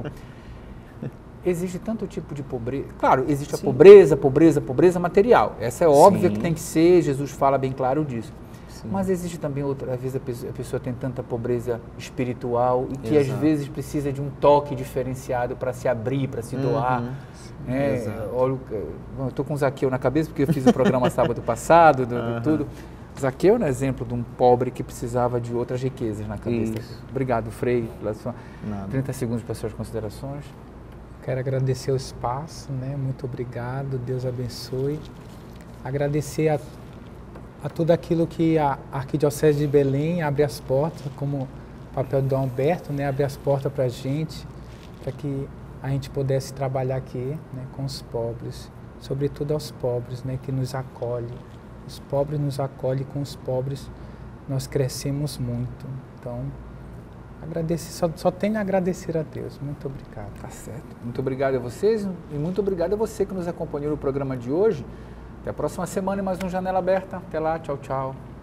[SPEAKER 1] Existe tanto tipo de pobreza. Claro, existe Sim. a pobreza, pobreza, pobreza material. Essa é óbvia que tem que ser, Jesus fala bem claro disso. Sim. Mas existe também outra, às vezes a pessoa, a pessoa tem tanta pobreza espiritual e que Exato. Às vezes precisa de um toque diferenciado para se abrir, para se doar. Uhum. É, olha, eu estou com o Zaqueu na cabeça porque eu fiz o programa sábado passado, do, uhum. do tudo. Zaqueu é um exemplo de um pobre que precisava de outras riquezas na cabeça. Isso. Obrigado, Frei, pela sua Nada. trinta segundos para as suas considerações.
[SPEAKER 3] Quero agradecer o espaço, né? Muito obrigado, Deus abençoe. Agradecer a, a tudo aquilo que a Arquidiocese de Belém abre as portas, como o papel do Dom Alberto, né? Abre as portas para a gente, para que a gente pudesse trabalhar aqui, né? Com os pobres, sobretudo aos pobres, né? Que nos acolhem. Os pobres nos acolhem, com os pobres nós crescemos muito. Então, agradecer, só, só tenho a agradecer a Deus. Muito obrigado.
[SPEAKER 1] Tá certo. Muito obrigado a vocês e muito obrigado a você que nos acompanhou no programa de hoje. Até a próxima semana e mais um Janela Aberta. Até lá. Tchau, tchau.